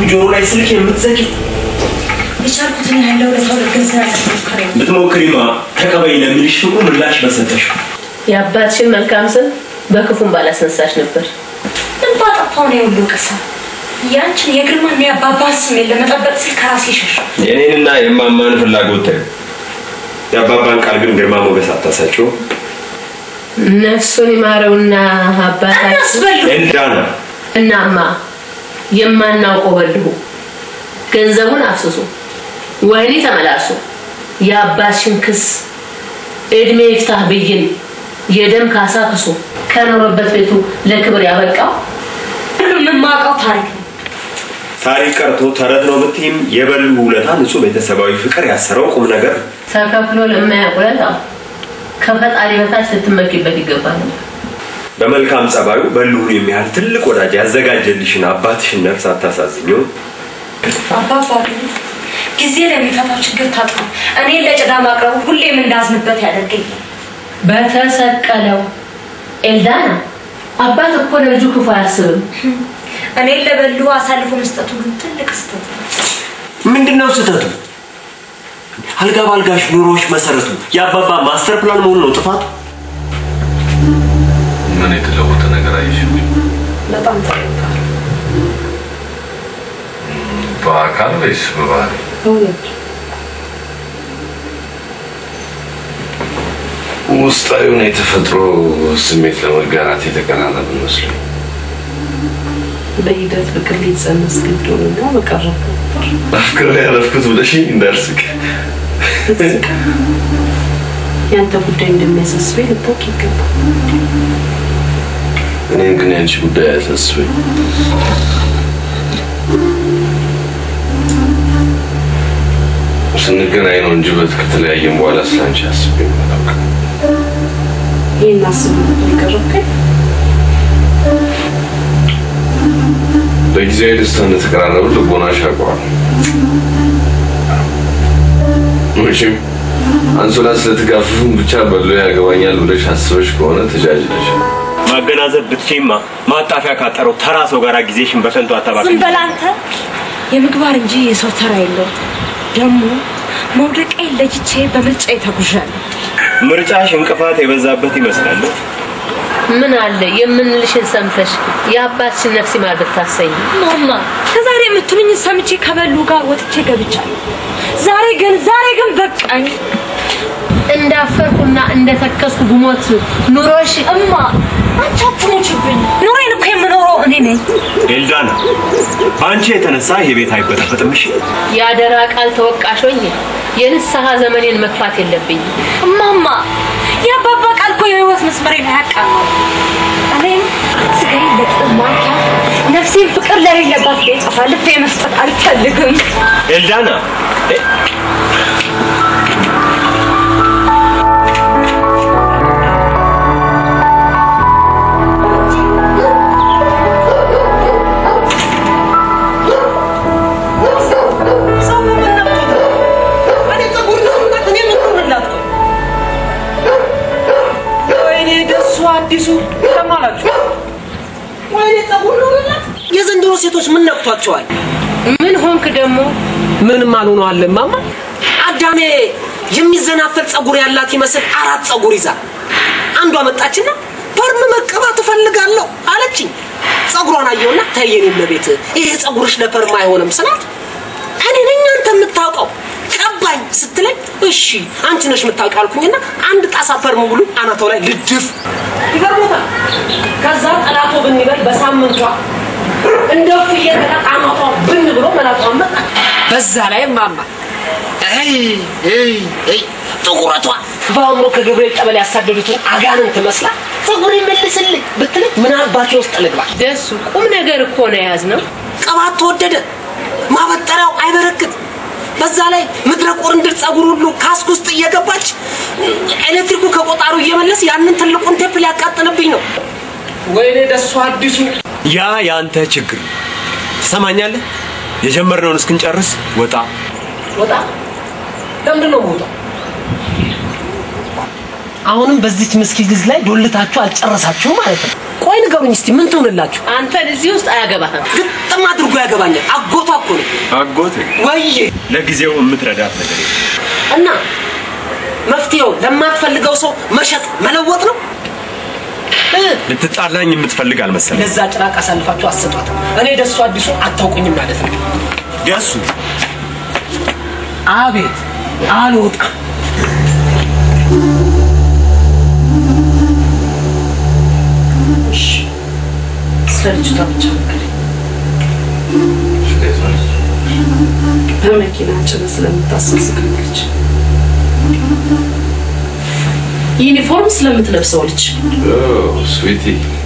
ጆሮ ላይ ስልክ የምትዘጊ ይቻልኩትን ያለው ለተወገዘ ያስከረ ብትሞክሪማ ተቀበይ ለምልሽ እኮ ምላሽ በሰጠሽ ያባትሽን መልካም ስም በክፉም ባላስነሳሽ ነበር እንባጣው ነው ይሉቀሳ ያንቺን የግርማና ያባባስ ምን ለመጠበቅ ስል ከራሴ ሸሽ የኔንና የማማን ፍላጎት ያባባን ቃል ግን ግርማ ሞገስ አታሳቸው ነፍሱን ይማረውና አባታችን ኤልዳና እናማ የማናውቀው በልሁ ገንዘቡን አፍስሱ ወይኔ ተመላሱ ያባሽን ክስ እድሜ ይፍታህ በይን የደም ካሳ ክሱ ከኖረበት ቤቱ ለክብር ያበቃው ሁሉም ማቀው ታሪክ ቀርቶ ተረት ነው ብትይም የበሉ ውለታ ንጹህ ቤተሰባዊ ፍቅር ያሰረው ቁም ነገር ተከፍሎ ለማያቆለታ ከፈጣሪ በታች ልትመኪበት ይገባል በመልካም ጸባዩ በሉን የሚያል ትልቅ ወዳጅ ያዘጋጀልሽን አባትሽን ነፍስ አታሳዝኙ አባባ ጊዜ ለሚፈታው ችግር ታጥቶ እኔ ለጭዳ ማቅረቡ ሁሌም እንዳዝንበት ያደርገኝ በተሰቀለው ኤልዳና አባት እኮ ለልጁ ክፉ አያስብም እኔ ለበሉ አሳልፎ መስጠቱ ግን ትልቅ ስተት ምንድነው ስተቱ አልጋ ባልጋሽ ኑሮሽ መሰረቱ ያባባ ማስተር ፕላን መሆኑ ነው ጥፋቱ ምን የተለወጠ ነገር አይሽም በጣም ተለውጧል በአካል ወይስ በባህሪ ውስጣዊውን የተፈጥሮ ስሜት ለመጋራት የተቀናነበ መስሎኝ በሂደት ፍቅር ሊጸነስ ግድ ሆነና በቀረበ አፍቅሬ ያለፍኩት ብለሽኝ እንዳልስቅ ያንተ ጉዳይ እንደሚያሳስበኝ ልታውቅ ይገባል እኔን ግን ያንቺ ጉዳይ አያሳስበኝ ስንገናኝ ነው እንጂ ከተለያየን በኋላ ስላንቺ አስቤ አላውቅም ይሄን አስብ ይቀርብከኝ በጊዜያዊ ደስታ እንደተቀራረቡ ልቦናሽ ያውቀዋል መቼም አንሶላ ስለተጋፈፉን ብቻ በሎ ያገባኛል ብለሽ አስበሽ ከሆነ ተጃጅለሽ ማገናዘብ ብትችይማ ማጣፊያ ካጠረው ተራ ሰው ጋር ጊዜሽን በከንቱ አታባክኝ ዝም በላንተ የምግባር እንጂ የሰው ተራ የለው ደሞ መውደቄ ለጅቼ በምርጫ ተጉዣለሁ ምርጫሽ እንቅፋት የበዛበት ይመስላል ምን አለ የምንልሽን ሰምተሽ ያባትሽን ነፍስ ይማር ብታሰኝ ማማ ከዛሬ የምትሉኝ ሰምቼ ከበሉ ጋር ወጥቼ ገብቻለሁ ዛሬ ግን በቃኝ እንዳፈርኩና እንደተከስኩ ጉሞት ኑሮሽ እማ አንቺ አትሞችብኝ ኑሮዬን እኮ የምኖረው እኔ ነኝ ኤልዳና አንቺ የተነሳ የቤት አይበጠበጥምሽ ያደራ ቃል ተወቃሾኝ የንስሐ ዘመኔን መክፋት የለብኝ ማማ ያባባ ቃል እኮ የህይወት መስመሬን ያቃናል እኔም ስጋዬ ለጥማታ ነፍሴን ፍቅር ለሌለባት ቤት አሳልፌ መስጠት አልፈልግም ኤልዳና አዲሱ ተማላችሁ ወይኔ ጸጉሩ ነው የዘንድሮ ሴቶች ምን ነክቷቸዋል ምን ሆንክ ደሞ ምንም አልሆነው አለ ማማ አዳሜ የሚዘናፈል ጸጉር ያላት ይመስል አራት ጸጉር ይዛ አንዷ መጣችና ፐርም መቀባት ፈልጋለሁ አለችኝ ጸጉሯን አየውና ታየኝ ለቤት ይሄ ጸጉርሽ ለፐርም አይሆንም ስላት እኔ ነኝ አንተ የምታውቀው ቀባኝ ስትለኝ እሺ አንቺ ነሽ የምታውቀው አልኩኝና አንድ ጣሳ ፐርም ብሉ አናቷ ላይ ልድፍ ይገርሞታል ከዛ ጠላቶ ብንበል በሳምንቷ እንደው እየተቃናቷ ብን ብሎ መላቷን መጣ በዛ ላይ ማማ አይ ጥቁረቷ ባውሮ ከገብርኤል ጠበል ያሳደዱት አጋንንት መስላ ጸጉር ይመልስልኝ ብትለኝ ምን አባቴ ውስጥ ልግባ ደሱ ቁም ነገር እኮ ነው ያዝነው ቀባት ተወደደ ማበጠራው አይበረክት በዛ ላይ ምድረ ቆርንድር ጸጉር ሁሉ ካስክ ውስጥ እየገባች ኤሌክትሪኩ ከቆጣሩ እየመለስ ያንን ትልቁን ቴፕ ሊያቃጥልብኝ ነው ወይኔ ደሱ አዲሱ ያ ያንተ ችግር ሰማኛለህ የጀመርነውን እስክንጨርስ ወጣ ለምንድነው ወጣ አሁንም በዚህ ምስኪን ልጅ ላይ ዶልታችሁ አልጨረሳችሁ ማለት ነው ቆይ ንገሩኝ እስቲ ምን ትሆንላችሁ? አንተ እዚህ ውስጥ አያገባህም። ግጥም አድርጎ ያገባኛል። አጎቷ እኮ ነው። አጎቴ ወይ ለጊዜው የምትረዳት ነገር እና መፍትሄው ለማትፈልገው ሰው መሸጥ መለወጥ ነው። ልትጣላኝ የምትፈልግ አልመሰለኝ። ለዛ ጭራቅ አሳልፋችሁ አሰጧት። እኔ ደሱ አዲሱ አታውቁኝም ማለት ነው። ደሱ አቤት አልወጣም። ስለልጅቷ ብቻ በመኪና ጭነት ስለምታሳስቀኝ ዩኒፎርም ስለምትለብሰው ልጅ ስዊቲ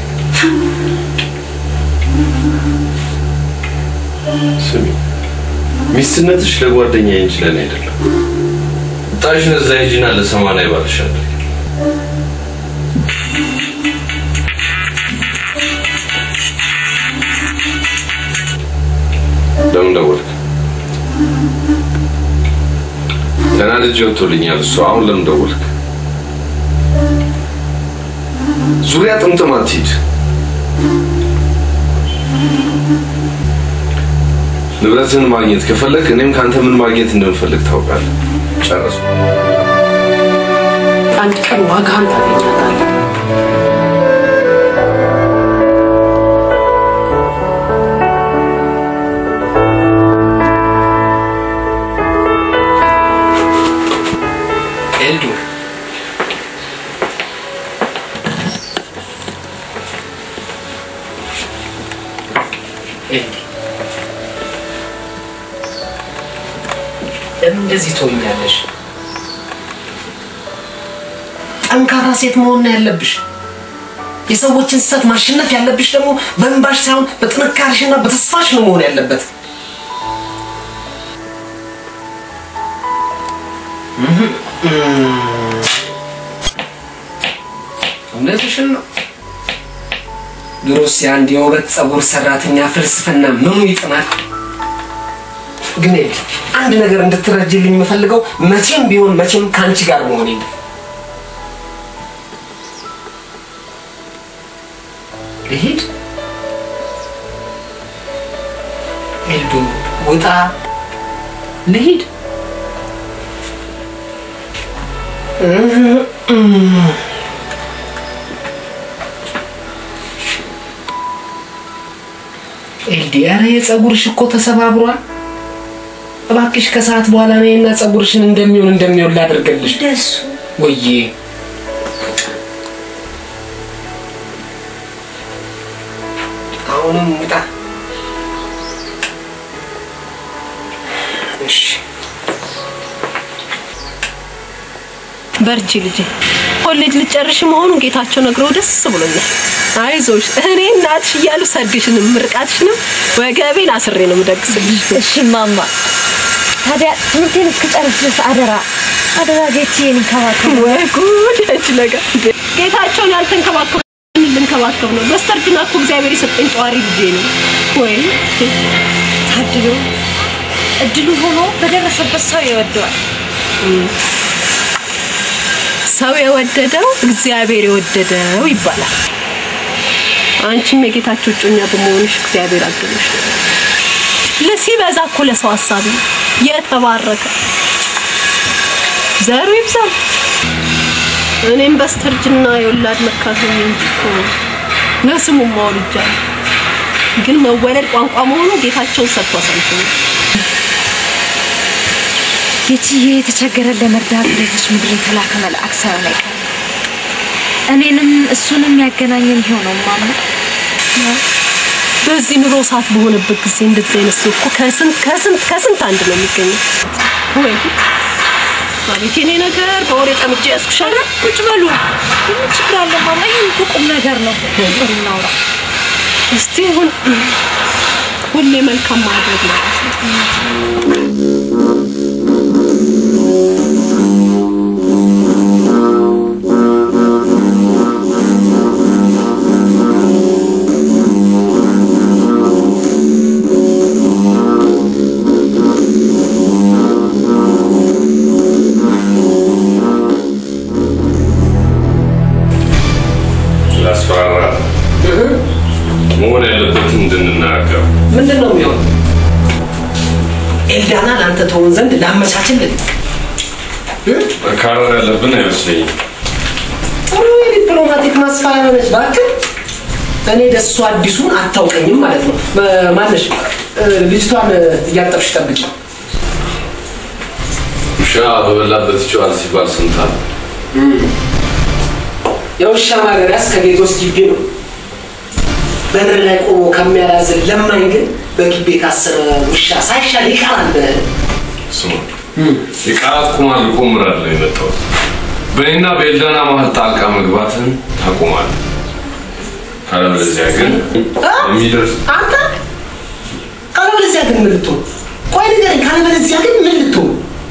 ስሚ ሚስትነትሽ ለጓደኛዬ እንጂ ለኔ አይደለም። ጣሽ ነዛ ሂጂና ለሰማና ይባልሻል። ለምን ደወልክ? ተናድጄ ወጥቶልኛል እሱ። አሁን ለምን ደወልክ? ዙሪያ ጥምጥም አትሂድ። ንብረትን ማግኘት ከፈለክ እኔም ካንተ ምን ማግኘት እንደምፈልግ ታውቃለህ። ጨርሱ። አንድ ቀን ዋጋህን ታገኛለህ። ኤልዱ እንደዚህ ትሆኛለሽ? ጠንካራ ሴት መሆን ያለብሽ። የሰዎችን ስህተት ማሸነፍ ያለብሽ ደግሞ በእንባሽ ሳይሆን በጥንካሬሽና በተስፋሽ ነው መሆን ያለበት። እውነትሽን ነው። ድሮስ የአንድ የውበት ጸጉር ሰራተኛ ፍልስፍና ምኑ ይጥናል? ግን አንድ ነገር እንድትረጅልኝ የምፈልገው መቼም ቢሆን መቼም ካንቺ ጋር መሆን ነው። ልሂድ ኤልዱ ውጣ ልሂድ ኤልዲያራ የጸጉርሽ እኮ ተሰባብሯል። እባክሽ ከሰዓት በኋላ ነይና ጸጉርሽን እንደሚሆን ላድርግልሽ። ደሱ ወይዬ አሁንም ውጣ። እሺ በርቺ ልጄ። ኮሌጅ ልጨርሽ መሆኑን ጌታቸው ነግሮ ደስ ብሎኛል። አይዞሽ እኔ እናትሽ እያሉ ሰርግሽንም ምርቃትሽንም ወገቤን አስሬ ነው የምደግስልሽ። እሺ ማማ። ታዲያ ትምህርቴን እስክጨርስ ድረስ አደራ ጌታዬን እንከባከብ። ወይ ጉድ! እቺ ነገር ጌታቸውን ያልተንከባከብ ልንከባከብ ነው። በስተርጅና እኮ እግዚአብሔር የሰጠኝ ጧሪ ልጄ ነው። ወይ ታድሎ እድሉ ሆኖ በደረሰበት ሰው ይወደዋል። ሰው የወደደው እግዚአብሔር የወደደው ይባላል። አንቺም የጌታቸው ጮኛ በመሆንሽ እግዚአብሔር አግዞሽ ለሲበዛ እኮ ለሰው ሐሳብ የተባረከ ዘሩ ይብዛ። እኔም በስተርጅና የወላድ መካከል እንጂኮ ለስሙ ማውልጃ ግን መወለድ ቋንቋ መሆኑ ጌታቸው ሰጥቶ አሳልፎኝ ጌታዬ የተቸገረ ለመርዳት ለዚህ ምድር የተላከ መልአክ ሳይሆን አይቀርም። እኔንም እሱንም ያገናኘን ይሄው ነው ማማ። በዚህ ኑሮ ሰዓት በሆነበት ጊዜ እንደዚህ አይነት ሰው እኮ ከስንት አንድ ነው የሚገኘው። ወይ አቤት የኔ ነገር በወሬ ጠምጄ ያስኩሻል። ቁጭ በሉ። ምን ችግር አለ ማማ? ይሄ ቁም ነገር ነው። እናውራ እስቲ ሁሌ መልካም ማድረግ ነው። መሆን ያለበትን እንድንናገር ምንድነው የሚሆን? ኤልዳና ላንተ ተወን ዘንድ ላመቻችልህ መካረር ያለብን አይመስለኝም። ጥሩ ዲፕሎማቲክ ማስፈራሪያ ነች እባክህ። እኔ ደሱ አዲሱን አታውቀኝም ማለት ነው። ማነሽ ልጅቷን እያጠብሽ ጠብቂ። ውሻ በበላበት ይችዋል ሲባል ሰምታል። የውሻ ማገሪያስ ከጌቶስ ግቢ ነው። በር ላይ ቆሞ ከሚያላዝን ለማኝ ግን በግቢ ካሰረ ውሻ ሳይሻል ይቀራል። ስሙ የቃላት ቁማር ቆምራል ነው የመጣው። በእኔና በኤልዳና መሀል ጣልቃ መግባትን ታቆማለህ። ካለበለዚያ ግን የሚደርስ አንተ ካለበለዚያ ግን ምን ልትሆን? ቆይ ንገረኝ። ካለበለዚያ ግን ምን ልትሆን?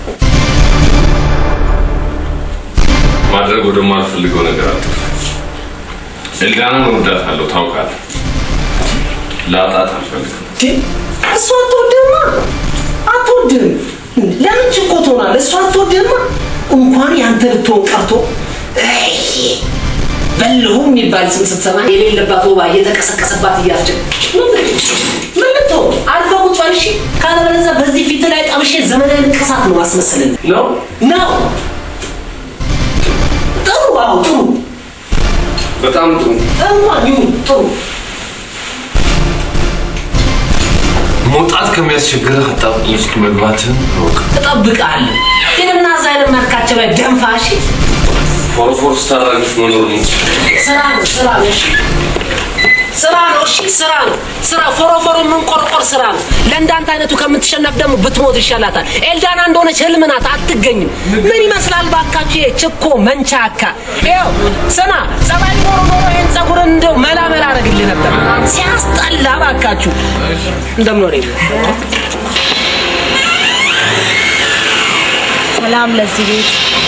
ማድረግ ወደማልፈልገው ነገር አትፍ። ኤልዳናን እወዳታለሁ ታውቃለህ። ላጣት አልፈልግም። እሷ አትወድም። ለምን ችኮ ትሆናለህ? እሷ አትወድም። እንኳን ያንተ ልትሆን ቀርቶ በለው የሚባል ስም ስትሰማ የሌለባት ወባ እየተቀሰቀሰባት እያስቸገ ምን ልትሆን? አልፈህ ቁጭ በል እሺ። ካለበለዚያ በዚህ ፊት ላይ ጠብሼ ዘመናዊ ንቅሳት ነው ማስመሰልን ነው። ጥሩ በጣም ጥሩ እንኳን ይሁን ጥሩ። መውጣት ከሚያስቸግርህ አጣብቂኝ ውስጥ መግባትን እወቅ። እጠብቅሃለሁ። ግን እናዛ አይነት መልካቸው ላይ ደንፋሽ ፎርፎር ስታራግፍ መኖር ነው። ስራ ነው። ስራ ፎሮፎሮ መንቆርቆር ስራ ነው። ለእንዳንተ አይነቱ ከምትሸነፍ ደግሞ ብትሞት ይሻላታል። ኤልዳና እንደሆነች ህልም ናት፣ አትገኝም። ምን ይመስላል ባካችሁ ችኮ መንቻካ። ይኸው ስማ፣ ጸባይ ኖሮ ይሄን ጸጉርን እንደው መላ አረግልህ ነበር። ሲያስጠላ ባካችሁ። እንደምን ወሬ ሰላም ለዚህ ቤት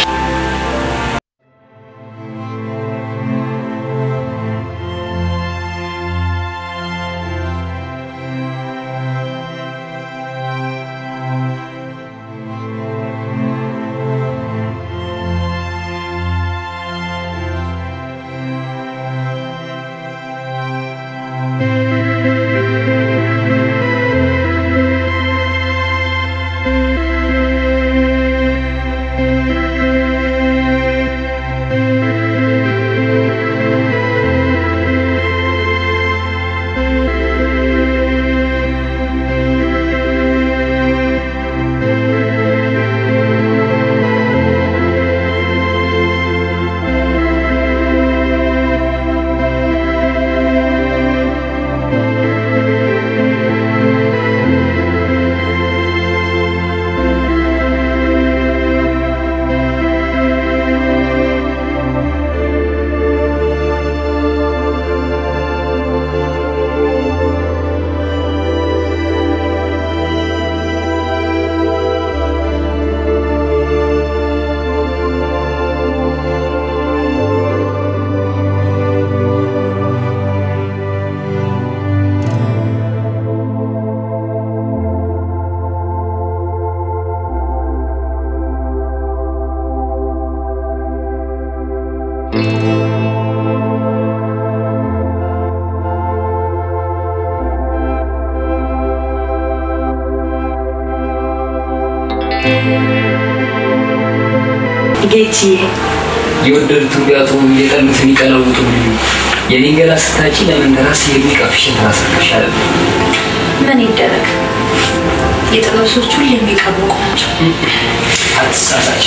ጌቺ የወደዱት ቢያቱም የጠሉትን ይቀለውጡ የሊንገላ ስታጪ ለምን ራስ የሚቀፍሽ ተራስከሻል ምን ይደረግ የጥበሶቹ የሚቀበቁቸው አትሳሳች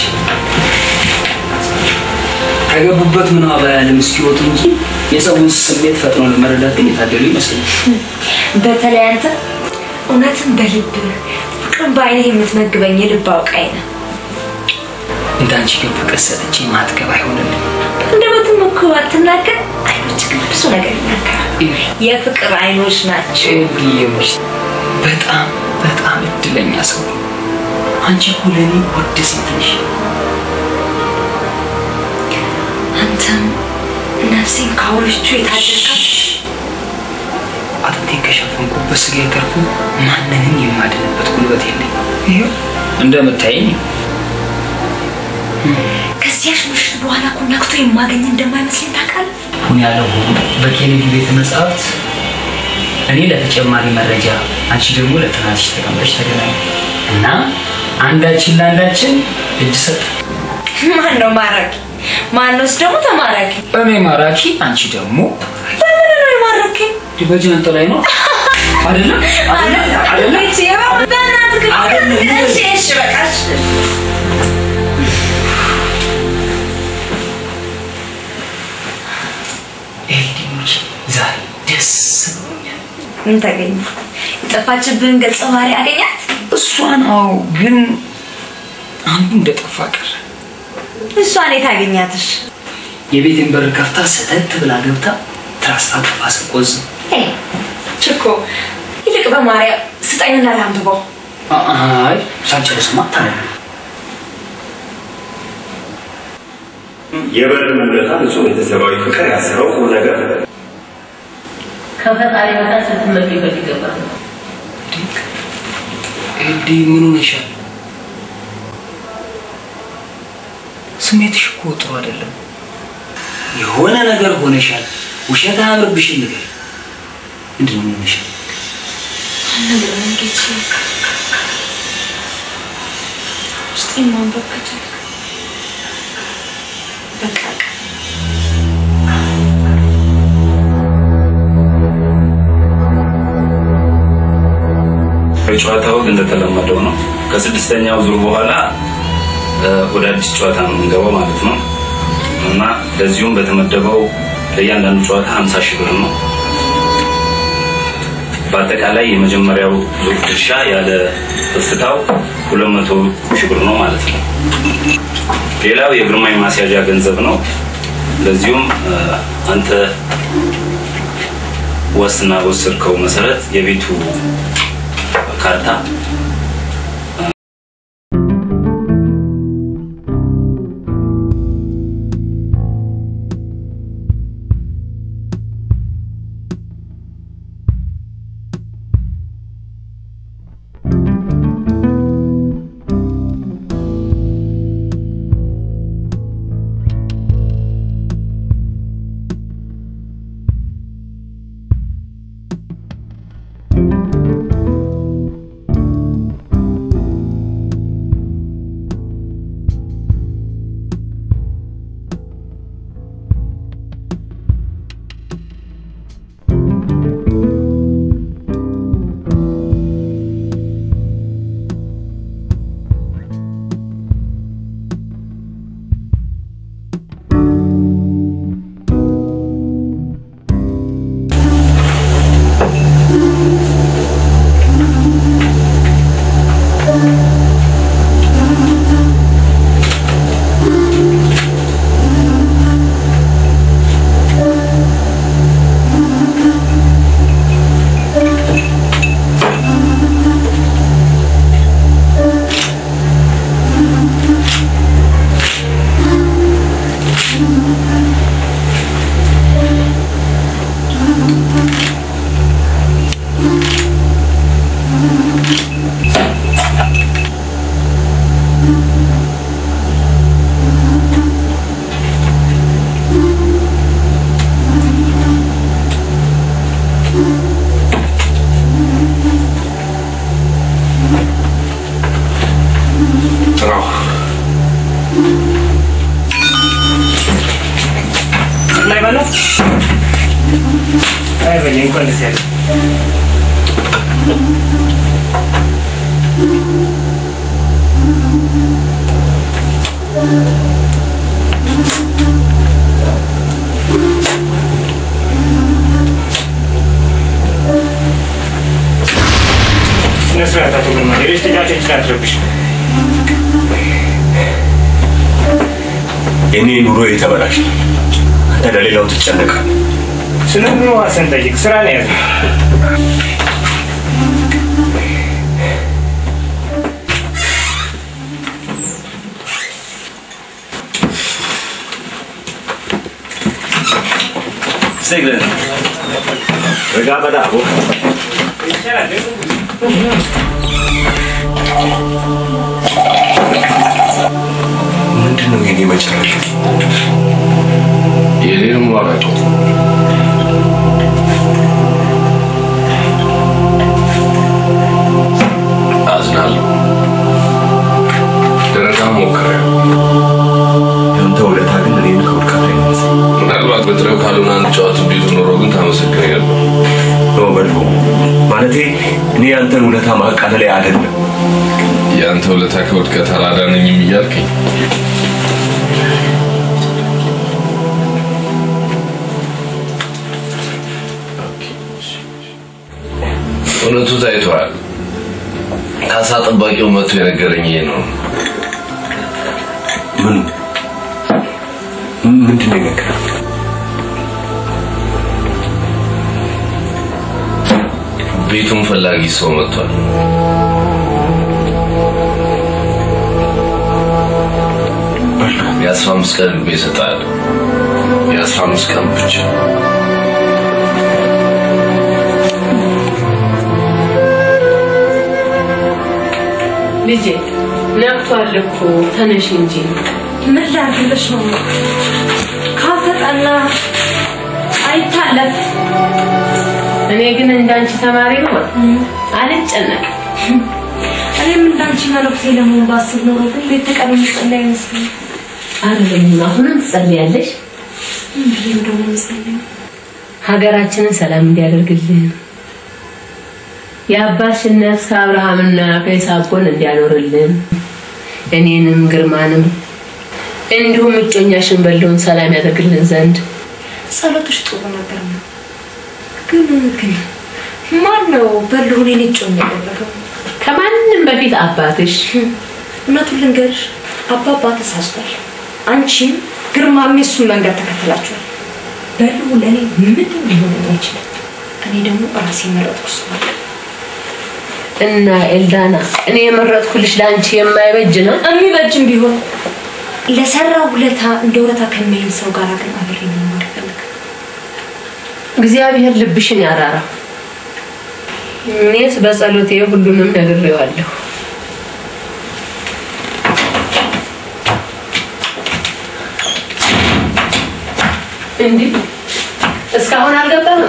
ከገቡበት ምን አባያለም እስኪወጡ እንጂ የሰውን ስሜት ፈጥኖ ለመረዳት ግን የታደሉ ይመስላል በተለይ አንተ እውነትን በልብ ፍቅርን በአይኔ የምትመግበኝ ልብ አውቃይ ነው እንዳንቺ ግን ፍቅር ሰጥቼ ማትገባ አይሆንም እንደምትም እኮ አትናገር አይኖች ግን ብዙ ነገር ይናገራል የፍቅር አይኖች ናቸው ይሄዎች በጣም እድለኛ ሰው አንቺ ሁለኔ ወደ ሴት ነሽ አንተም ነፍሴን ካውልቹ የታደርካት አጥንቴን ከሸፈንኩበት ስጋ የተርፉ ማንንም የማድንበት ጉልበት የለኝ ይሄው እንደምታይኝ ከዚያሽ ምሽት በኋላ ኮንታክቱ የማገኝ እንደማይመስል ታውቃለህ ሁን ያለው በኬኔዲ ቤተ መጻሕፍት እኔ ለተጨማሪ መረጃ አንቺ ደግሞ ለጥናትሽ ተቀምጠሽ ተገናኙ እና አንዳችን ለአንዳችን እጅ ሰጥ ማን ነው ማራኪ ማንስ ደግሞ ተማራኪ እኔ ማራኪ አንቺ ደግሞ ለምን ነው ማራኪ በጀንተ ላይ ነው አይደለም አይደለም እሺ በቃሽ ኤልዲሞች ዛሬ ደስ ብሎኛል ምን ታገኝ ጠፋችብን ገጸ ባህሪ አገኛት እሷን አው ግን አንዱ እንደጠፋ ቀረ እሷን የታገኛትሽ የቤትን በር ከፍታ ሰተት ብላ ገብታ ትራስታ ተፋስቆዝ ችኮ ይልቅ በማርያም ስጠኝና ላንብበው አይ ሳንጨርስ ማታለ የበር ሙለታ ንጹህ ቤተሰባዊ ፍቅር ያሰረው ነገር ከፈጣሪ በታች ስትመጪበት ይገባል ኤዲ ምን ሆነሻል ስሜትሽ እኮ ጥሩ አይደለም የሆነ ነገር ሆነሻል ውሸት አያምርብሽ ነገር ምንድን ነው ሆነሻል ነገር እንግዲህ እስቲ ማንበርከት በቃ ጨዋታው እንደተለመደው ነው ከስድስተኛው ዙር በኋላ ወደ አዲስ ጨዋታ ነው የምንገባው ማለት ነው እና ለዚሁም በተመደበው ለእያንዳንዱ ጨዋታ 50,000 ብር ነው በአጠቃላይ የመጀመሪያው ዙር ድርሻ ያለ ፍታው 200,000 ብር ነው ማለት ነው ሌላው የግርማይ ማስያዣ ገንዘብ ነው ለዚሁም አንተ ወስና ወስርከው መሰረት የቤቱ ካርታ እኔ ኑሮ የተበላሽ አንተ ለሌላው ትጨነቃለህ ስለምን ዋሰን ጠይቅ ስራ ነው ያዘው Seglen. Regaba da. ምንድነው የኔ መጨረሻ? የኔንም ዋጋው የምትጫወት ቢሉ ኖሮ ግን ታመሰግነኝ ነበር። ነው በሉ ማለቴ እኔ አንተን ውለታ ማቃለል አይደለም። ያንተ ውለታ ከውድቀት አላዳነኝም እያልከኝ እውነቱ ታይቷል። ካሳ ጠባቂው መጥቶ የነገረኝ ይሄ ነው። ምንድን ነው የነገረው? ቤቱን ፈላጊ ሰው መጥቷል። የ15 ቀን ይሰጣል። የ15 ቀን ብቻ ልጄ ነቅቷል እኮ ተነሽ እንጂ ምን ላድርግልሽ ነው? ካልተጠና አይታለፍ። እኔ ግን እንዳንቺ ተማሪ ነው አልጨነቅ። እኔም እንዳንቺ መለክቴ ለመሆን ባስብ ኖሮ ግን ቤት ተቀምጬ ጸልይ መስሎኝ። አይደለም አሁንም ጸልያለሽ? ምንድነው ደግሞ ጸልይ? ሀገራችንን ሰላም እንዲያደርግልን የአባትሽን ነፍስ ከአብርሃምና ከይስሐቅ ጎን እንዲያኖርልን እኔንም ግርማንም እንዲሁም እጮኛሽን በለውን ሰላም ያደርግልን ዘንድ ጸሎትሽ ጥሩ ነገር ነው። ግን ማን ነው በልሁን እጮኛ ያደረገው? ከማንም በፊት አባትሽ። እውነቱን ልንገርሽ አባባ ተሳስቷል። አንቺም ግርማም እሱን መንገድ ተከትላችኋል። በልሁ ለኔ ምንም ሊሆን አይችልም። እኔ ደግሞ ራሴ መረጥኩ ነው። እና ኤልዳና እኔ የመረጥኩልሽ ላንቺ የማይበጅ ነው። የሚበጅም ቢሆን ለሰራው ውለታ እንደውለታ ከሚያይን ሰው ጋር ግን አብሬ መኖር ፈልግ። እግዚአብሔር ልብሽን ያራራ። እኔስ በጸሎቴ ሁሉንም ነግሬዋለሁ። እንዴ እስካሁን አልገባም?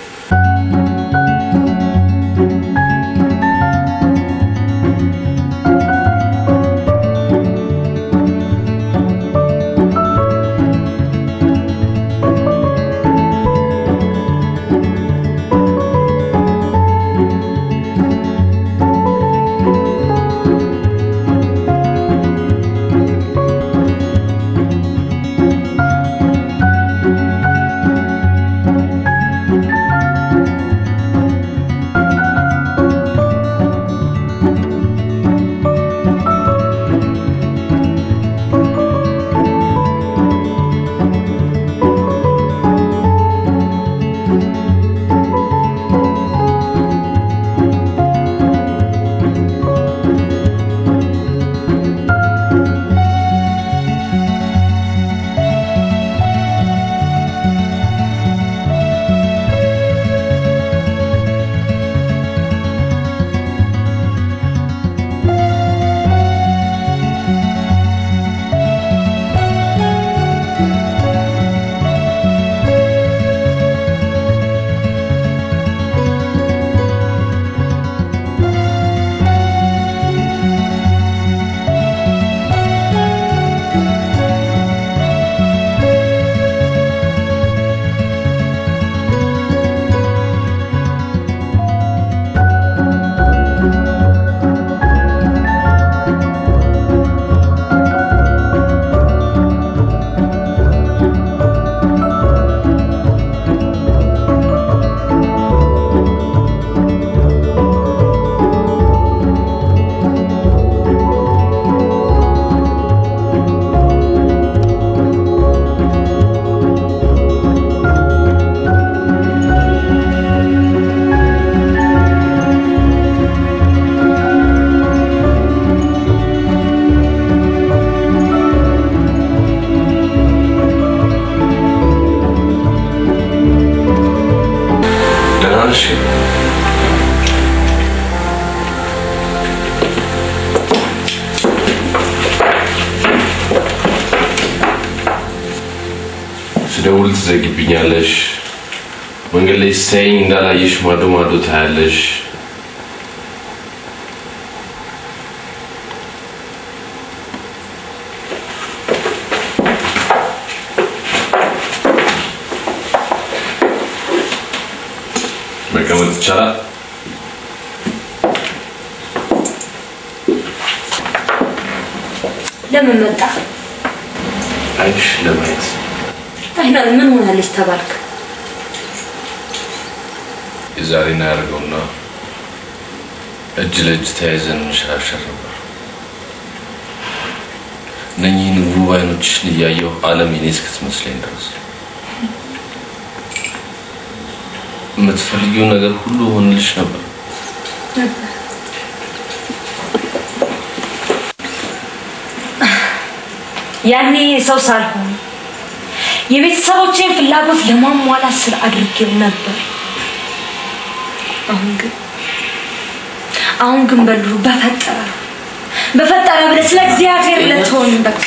ስደውል ትዘግብኛለሽ። መንገድ ላይ ስታይኝ እንዳላየሽ ማዶ ማዶ ታያለሽ። መቀመጥ ይቻላል? ለምን መጣ? አይሽ ለማየት አይና ምን ሆናለች ተባልክ? የዛሬና ያደርገውና እጅ ለእጅ ተያይዘን እንሸራሸር ነበር። እነኚህን ውብ አይኖችሽን እያየሁ ዓለም የኔ እስክትመስለኝ ድረስ የምትፈልጊው ነገር ሁሉ ሆንልሽ ነበር። ያኔ ሰው ሳልሆን የቤተሰቦቼን ፍላጎት ለማሟላት ስራ አድርጌው ነበር። አሁን ግን በሉ በፈጠረ ብለህ ስለ እግዚአብሔር ለተሆን በቃ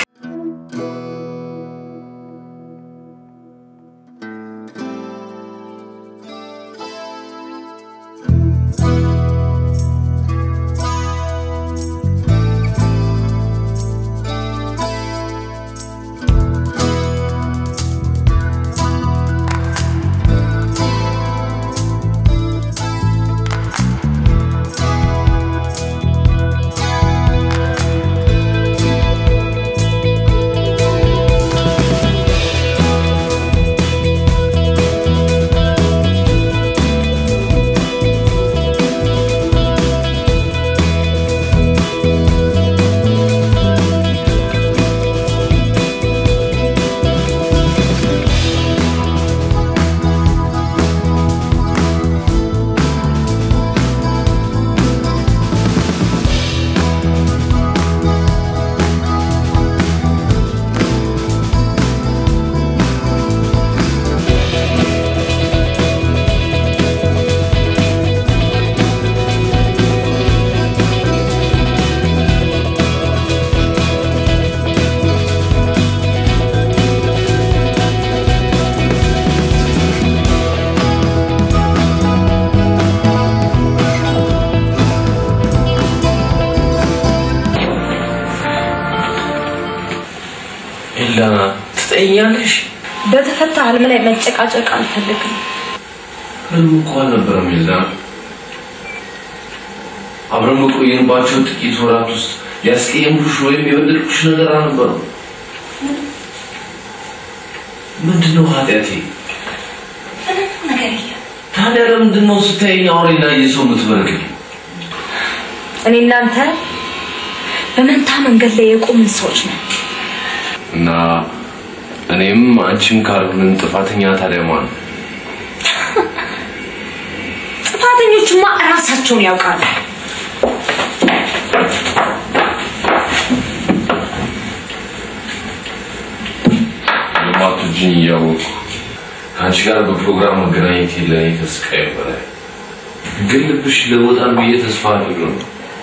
ትጠይኛለሽ? በተፈታ ህልም ላይ መጨቃጨቅ አልፈልግም። ህልም እንኳን ነበር ሚልዳ አብረን በቆየንባቸው ጥቂት ወራት ውስጥ ያስቀየምኩሽ ወይም የበደልኩሽ ነገር አልነበረም። ምንድነው ኃጢአቴ? ታዲያ ለምንድነው ስታየኝ አውሬና የሰው ምትበረግኝ? እኔ እናንተ በመንታ መንገድ ላይ የቆምን ሰዎች ነን እና እኔም አንቺም ካልሆንን ጥፋተኛ ታዲያ ማን? ጥፋተኞቹማ ራሳቸውን ያውቃሉ። ማቱጂን ያወቁ አንቺ ጋር በፕሮግራም መገናኘት ለኔ ተስቃይ በላይ ግን ልብሽ ለወጣን ብዬ ተስፋ አድርገው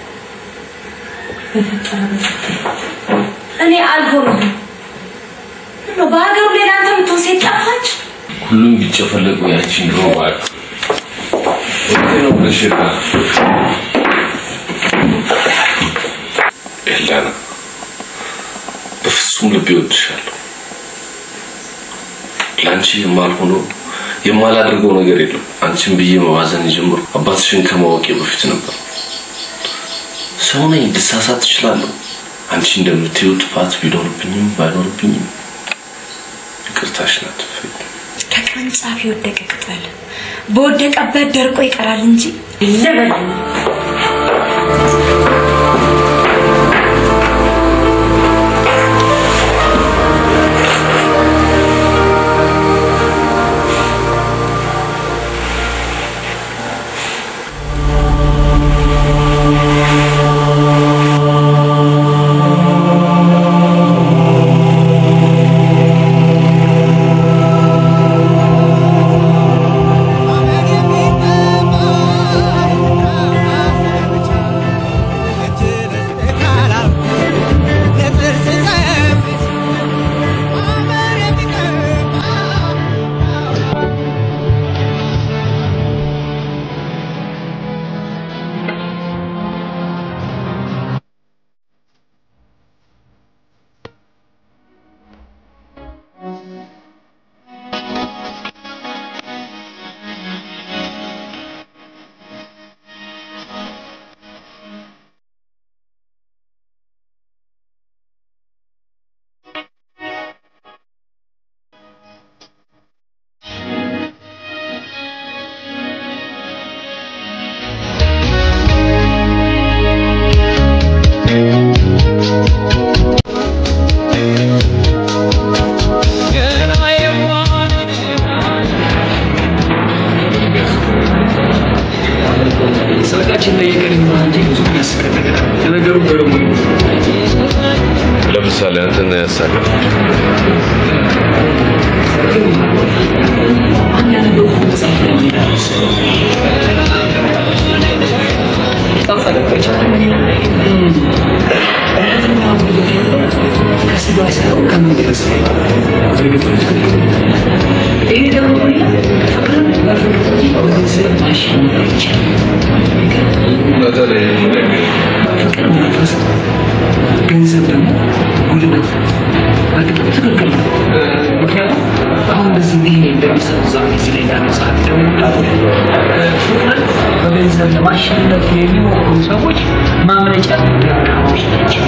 እኔ አልሆንም ነው በሀገሩ ሌላ አንተ ምትወስድ ጠፋች ሁሉም ቢጨፈለቁ ያቺን ሮባት ወደው በሽታ ኤላና በፍጹም ልብ ይወድሻለሁ ላንቺ የማልሆነው የማላደርገው ነገር የለም አንቺን ብዬ መዋዘን ጀምሮ አባትሽን ከማወቄ በፊት ነበር ሰው ነኝ ልሳሳት እችላለሁ አንቺ እንደምትይው ጥፋት ቢኖርብኝም ባይኖርብኝም ይቅርታሽ ናት ከቅርንጫፍ የወደቀ ቅጠል በወደቀበት ደርቆ ይቀራል እንጂ ለምን አትሳቀቅ። ገንዘብ ደግሞ ጉልበት በርግጥ ትክክል ነው። ምክንያቱም አሁን በዚህ ይሄ እንደሚሰሩ ዛሬ እዚህ ላይ እንዳነሳት ደግሞ ፍቅርን በገንዘብ ለማሸነፍ የሚሞክሩ ሰዎች ማምለጫ ደካሞች ናቸው።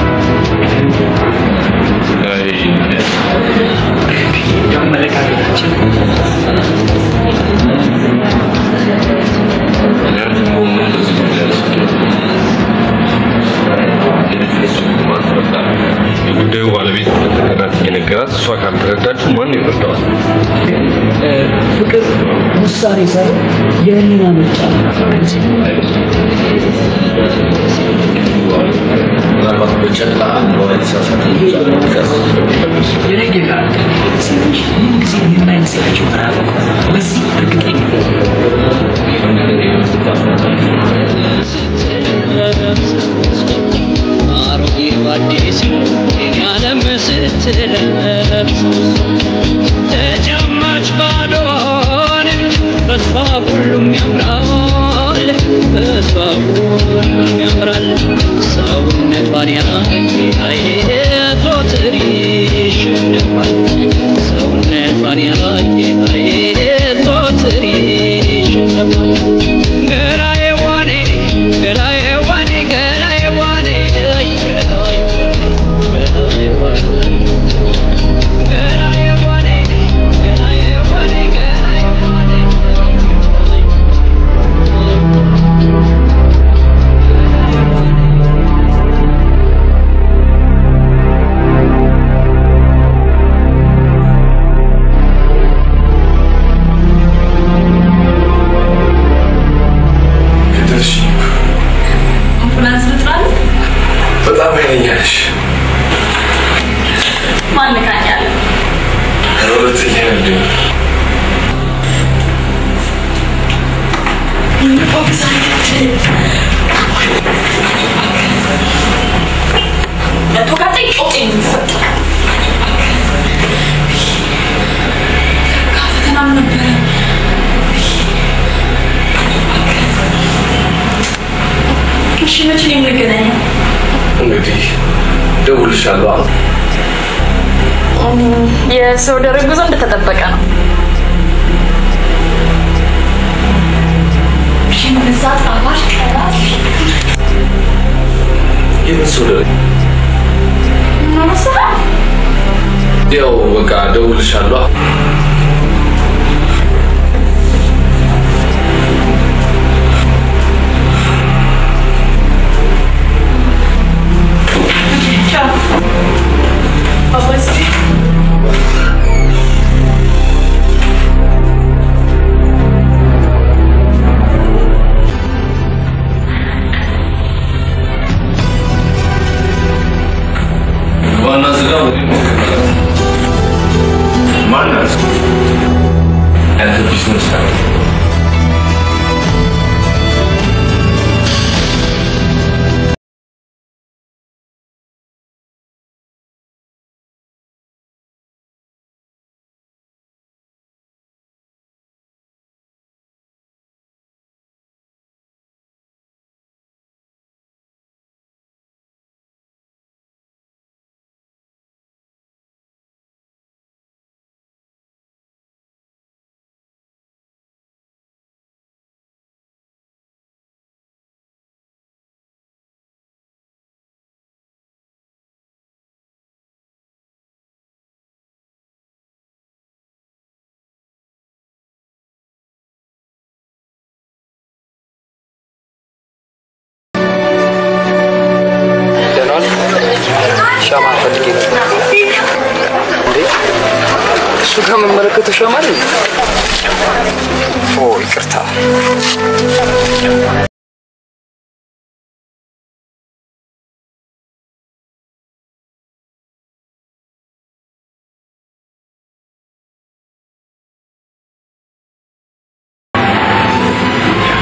አመለካከታችን የጉዳዩ ባለቤት ተከታታይ የነገራት እሷ ካልተረዳችሁ ማን ይረዳዋል? ፍቅር ውሳኔ ሳይሆን የህሊና ምርጫ ምናልባት በጨላ የተሳሳተ የነገ ሴቶች ምን ጊዜ የማይመስላቸው በዚህ እርግጠኛ አዲስ ያለም ስትለብስ ተጨማች ባዶን ተስፋ ሁሉም ያምራል ተስፋ ሁሉም ያምራል ሰውነት ባሪያ ሎተሪ ይሸነፋል ሰውነት ባሪያ ሎተሪ ይሸነፋል ገላዬ ዋኔ ገላዬ ዋኔ ገላዬ ዋኔ በጣም ያኛሽ ማን ካኛል ሁለተኛ እንዴ ለቶካቴ ጮቴ ካፈተናም ነበር እሺ መቼ እንገናኝ እንግዲህ ደውልሻለሁ የሰው ደረግ ጉዞ እንደተጠበቀ ነው እሺ ብዛት አባሽ ቀራት የምንሰው ደረግ ማሰራ ያው በቃ ደውልሻለሁ Manas. And the business house. ሻማ ፈልጌ እንዴ እሱ ከመመለከቱ ሻማ ነው ኦ ይቅርታ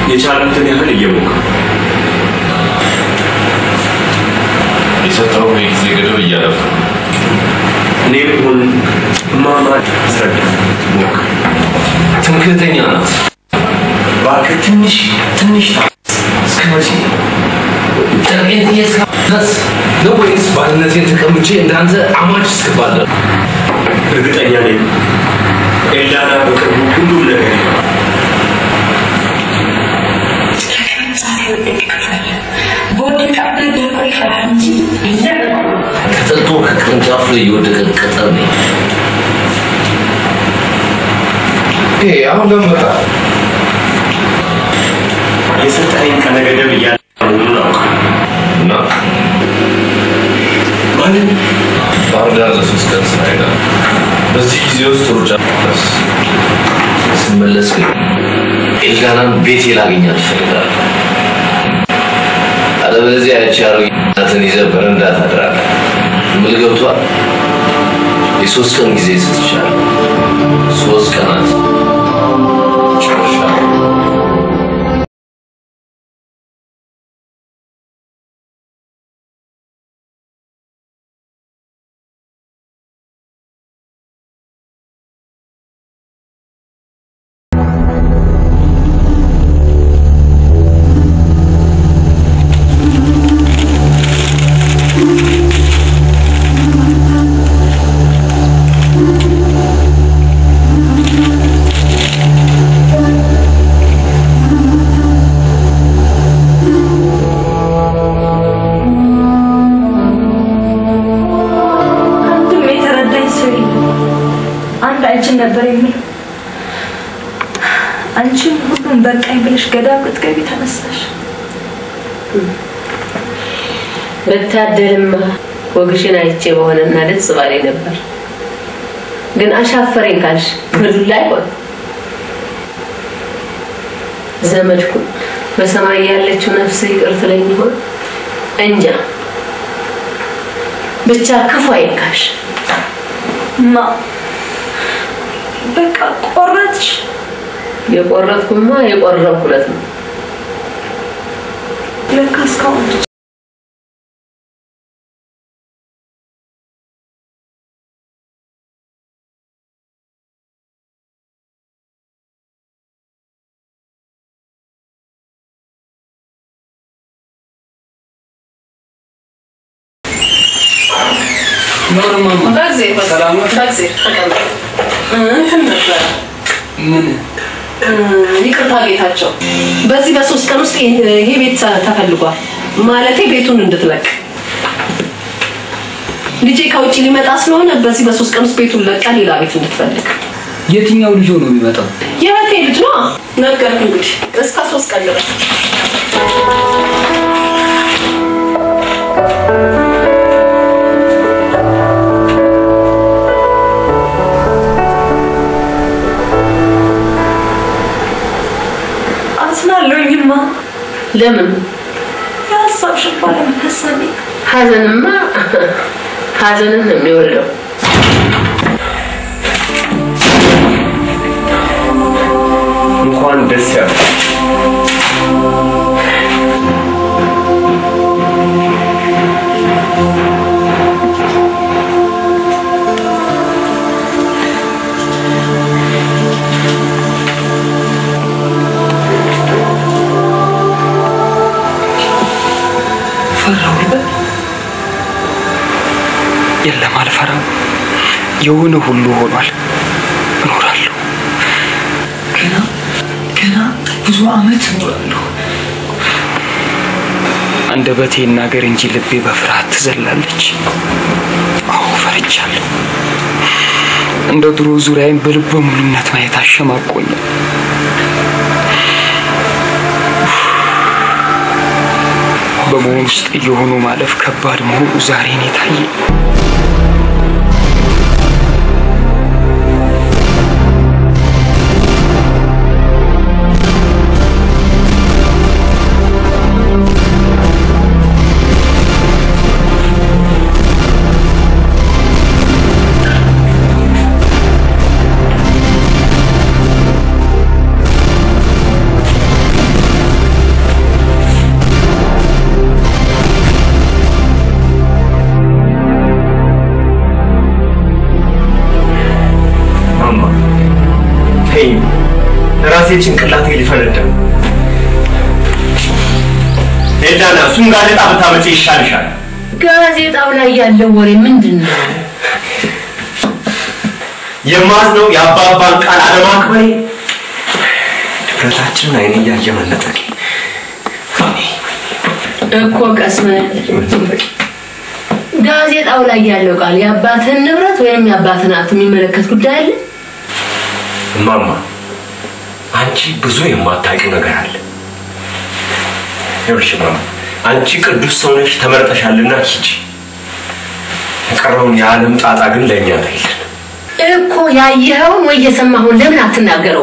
የቻሉትን ያህል እየሞከሩ የሰጠው ጊዜ ገደብ እያለፈ እኔ ብሆን ማማ አስረዳ ሞክር። ትምክህተኛ ናት። እባክህ ትንሽ እስከ መቼ ጠቅሜት እየስካት ነው ወይስ ባልነቴን ተቀምጬ እንዳንተ አማች እስክባለ? እርግጠኛ ነኝ ኤልዳና በቅርቡ ሁሉም ነገር ይሆናል። ከጥልቶ ከቅርንጫፍ ላይ የወደቀ ቅጠል ነኝ። አሁን ለምራ የሰጠኸኝ ቀነ ገደብ እያለ መሆኑን አውቃለሁ እና ማለት ባህር ዳር ለሶስት ቀን ስራ ሄዳለሁ። በዚህ ጊዜ ውስጥ ሩጫ ስመለስ ግን ኤልዳናን ቤቴ ላገኛት እፈልጋለሁ። አለበለዚያ ያቺ አሮጊትን ይዘህ በረንዳ ታድራለህ። ምን ገብቶሃል? የሶስት ቀን ጊዜ ሰጥቻለሁ። 3 ቀናት ጨርሻለሁ። ነበር የሚለው አንቺም ሁሉም በቃኝ ብለሽ ገዳም ልትገቢ ተነሳሽ። በታደልማ ወግሽን አይቼ በሆነና ደስ ባለኝ ነበር። ግን አሻፈረኝ ካልሽ በዱላ አይሆን። ዘመድኩ በሰማይ ያለችው ነፍስ ይቅር ትለኝ ይሆን እንጃ። ብቻ ክፉ አይንካሽ ማ በቃ ቆረጥሽ። የቆረጥኩማ የቆረጥኩለት ነው። ለካስ ካውን ኖርማል ታክሲ ሰላም ታክሲ ተቀበል እንትን ነበር ምን ይቅርታ ጌታቸው በዚህ በ3 ቀን ውስጥ ይሄ ቤት ተፈልጓል ማለቴ ቤቱን እንድትለቅ ልጄ ከውጪ ሊመጣ ስለሆነ በዚህ በ3 ቀን ውስጥ ቤቱን ለቃ ሌላ ቤት እንድትፈልግ። የትኛው ልጅ ነው የሚመጣው? የእህቴ ልጅ ነው ነገርኩ እንግዲህ እስከ 3 ቀን ድረስ አስናለሁኝማ። ለምን ያሳብሽ ባለም ተሰሚ ሐዘንማ ሐዘንን ነው የሚወልደው። እንኳን ደስ ያለሽ። የለም አልፈራም። የሆነ ሁሉ ሆኗል። እኖራለሁ። ገና ብዙ አመት እኖራለሁ። አንደበቴ ይናገር እንጂ ልቤ በፍርሃት ትዘላለች። አዎ ፈርቻለሁ። እንደ ድሮ ዙሪያዬን በልበ ሙሉነት ማየት አሸማቆኛል። በመሆን ውስጥ እየሆኑ ማለፍ ከባድ መሆኑ ዛሬ ነው የታየኝ። ተይኝ ራሴ ጭንቅላቴ ሊፈነዳ ኤልዳና እሱን ጋዜጣ ብታመጪ ይሻልሻል ጋዜጣው ላይ ያለው ወሬ ምንድነው የማዝነው የአባባን ቃል አለማክበሬ ድፍረታችንን አይን እያየ መነጠቅ እኮ ቀስመ ጋዜጣው ላይ ያለው ቃል የአባትን ንብረት ወይም የአባትን አት የሚመለከት ጉዳይ አለ ማማ አንቺ ብዙ የማታውቂው ነገር አለ ይኸውልሽ ማማ አንቺ ቅዱስ ሰው ነሽ ተመርጠሻልና ሂጂ የቀረውን የዓለም ጣጣ ግን ለእኛ ታይልን እኮ ያየኸውን ወይ የሰማኸውን ለምን አትናገረው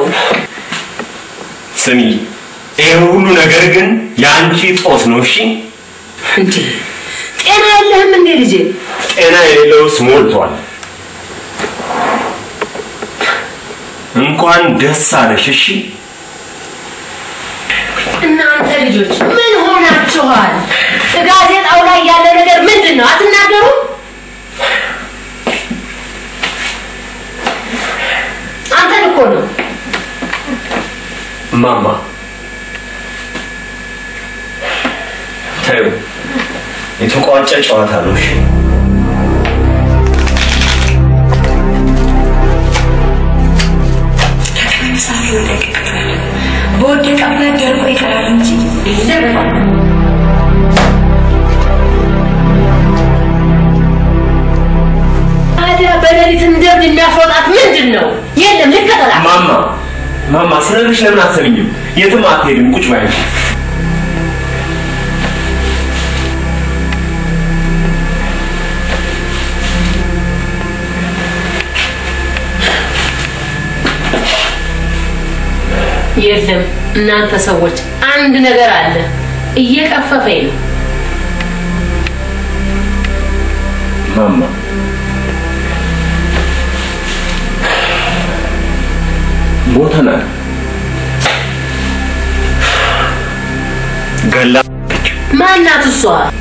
ስሚ ይሄ ሁሉ ነገር ግን ያንቺ ጦስ ነው እሺ እንዴ ጤና የለህም እንዴ ልጄ ጤና የሌለውስ ሞልቷል እንኳን ደስ አለሽ እሺ እናንተ ልጆች ምን ሆናችኋል ጋዜጣው ላይ ያለ ነገር ምንድነው አትናገሩ አንተ እኮ ነው ማማ ታዩ የተቋጨ ጨዋታ ነው እሺ በወደቀ ብለን ደርቆ ይቀራል እንጂ ታዲያ በሌሊት እንደምን የሚያስወጣት ምንድነው የለም ልከተላ ማማ ስለልሽ ለምን አትሰሚኝም የትም አትሄድም ቁጭ በይ የለም እናንተ ሰዎች አንድ ነገር አለ እየቀፈፈኝ ነው ማማ ሞተና ገላ ማናት እሷ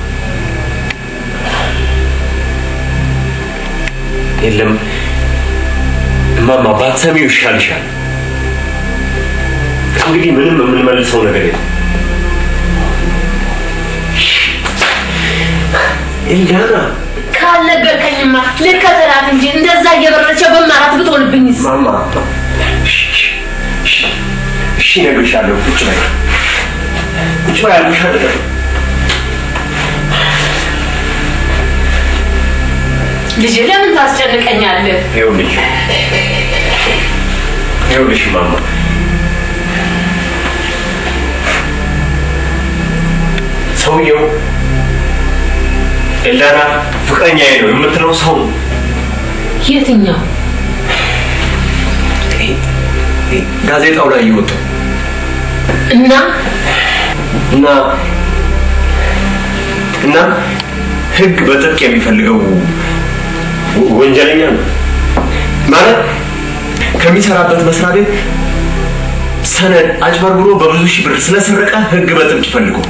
የለም ማማ ባትሰሚው ይሻልሻል እንግዲህ ምንም የምንመልሰው ነገር የለም ኤልዳና ካልነገርከኝማ ልከተላት እንጂ እንደዛ እየበረረች በማራት ብትሆንብኝስ ማማ እሺ ነግሬሻለሁ ቁጭ በይ አልኩሻለሁ ልጄ ለምን ታስጨንቀኛለህ ይኸውልሽ ማማ ሰውየው ኤልዳና ፍቅረኛዬ ነው የምትለው ሰው የትኛው ጋዜጣው ላይ ይወጣ እና ህግ በጥብቅ የሚፈልገው ወንጀለኛ ነው ማለት ከሚሰራበት መስሪያ ቤት ሰነድ አጭበርብሮ በብዙ ሺህ ብር ስለሰረቀ ህግ በጥብቅ ይፈልገው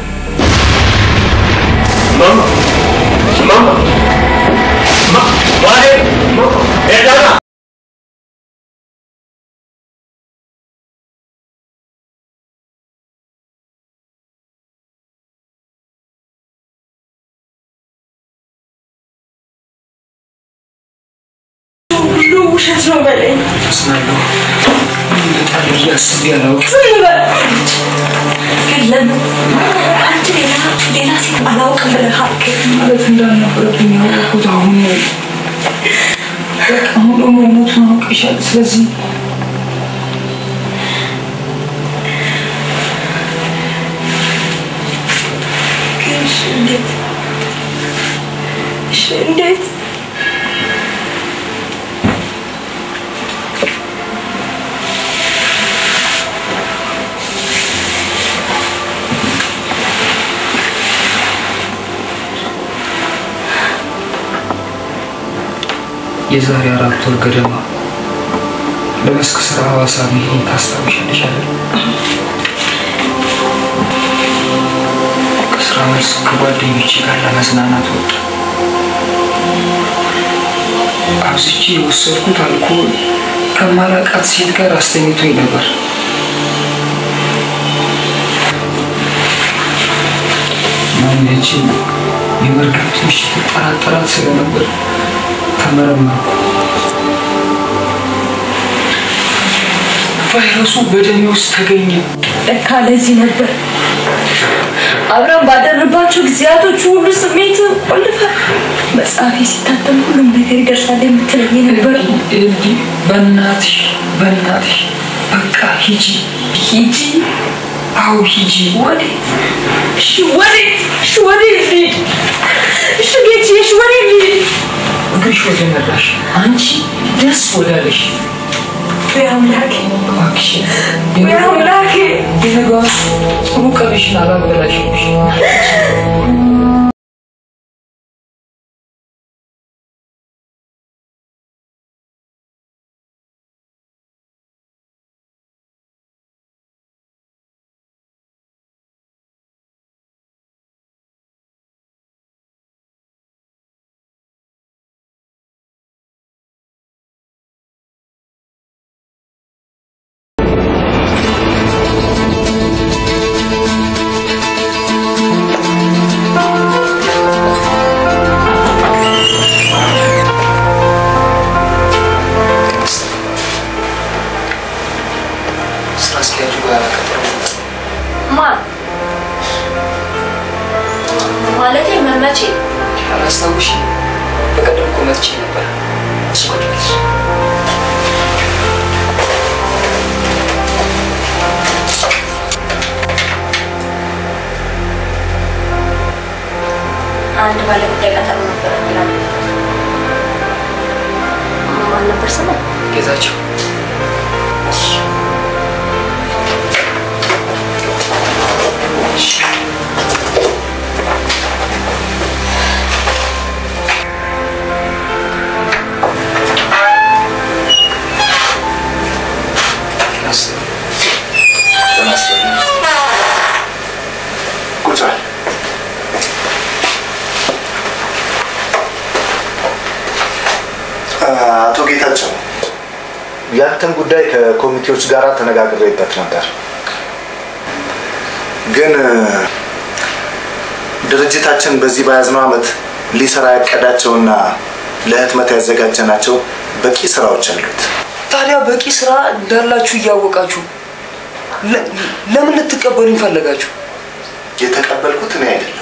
ማማ ኤልዳና ውሸት ነው በለኝ ስናለው ያስብ ያለው የለም አንቺ ሌላ ሴት አላውቅም ብለሃል ማለት እንዳልነበረብኝ ያወቅሁት አሁን ነው አሁን ደግሞ ሞቱን አውቅሻል ስለዚህ እንዴት የዛሬ 4 ወር ገደማ ለመስክ ስራ ሐዋሳ መሄድ ታስታውሻለሽ አይደል? ከስራ መልስ ከጓደኞቼ ጋር ለመዝናናት ወጣ። አብዝቼ የወሰድኩት አልኮል ከማላውቃት ሴት ጋር አስተኝቶኝ ነበር። ማንነች የመርካቶ ምሽት ጠራጠራት ስለነበር ተመረመርኩ። ቫይረሱ በደሜ ውስጥ ተገኘ። ለካ ለዚህ ነበር አብረን ባደረባቸው ጊዜያቶች ሁሉ ስሜት ቆልፈ መጽሐፌ ሲታተም ሁሉም ነገር ይደርሳል የምትለኝ ነበር። በእናትሽ በቃ ሂጂ። አዎ ሂጂ። ወዴት? ወዴት? ጌትሽ ወዴት? እግርሽ ወደ መራሽ አንቺ ደስ ወዳለሽ በአምላኬ የነገዋ ጥሩ ቀንሽን አላበላሽብሽ። አንድ ባለጉዳይ ቀጠሮ ነበር ይላል። ማን ነበር ስሙ? ጌታቸው። አቶ ጌታቸው ያንተን ጉዳይ ከኮሚቴዎች ጋር ተነጋግሬበት ነበር። ግን ድርጅታችን በዚህ ባያዝነው ዓመት ሊሰራ ያቀዳቸውና ለህትመት ያዘጋጀናቸው በቂ ስራዎች አሉት። ታዲያ በቂ ስራ እንዳላችሁ እያወቃችሁ ለምን ልትቀበሉኝ ፈለጋችሁ? የተቀበልኩት እኔ አይደለም።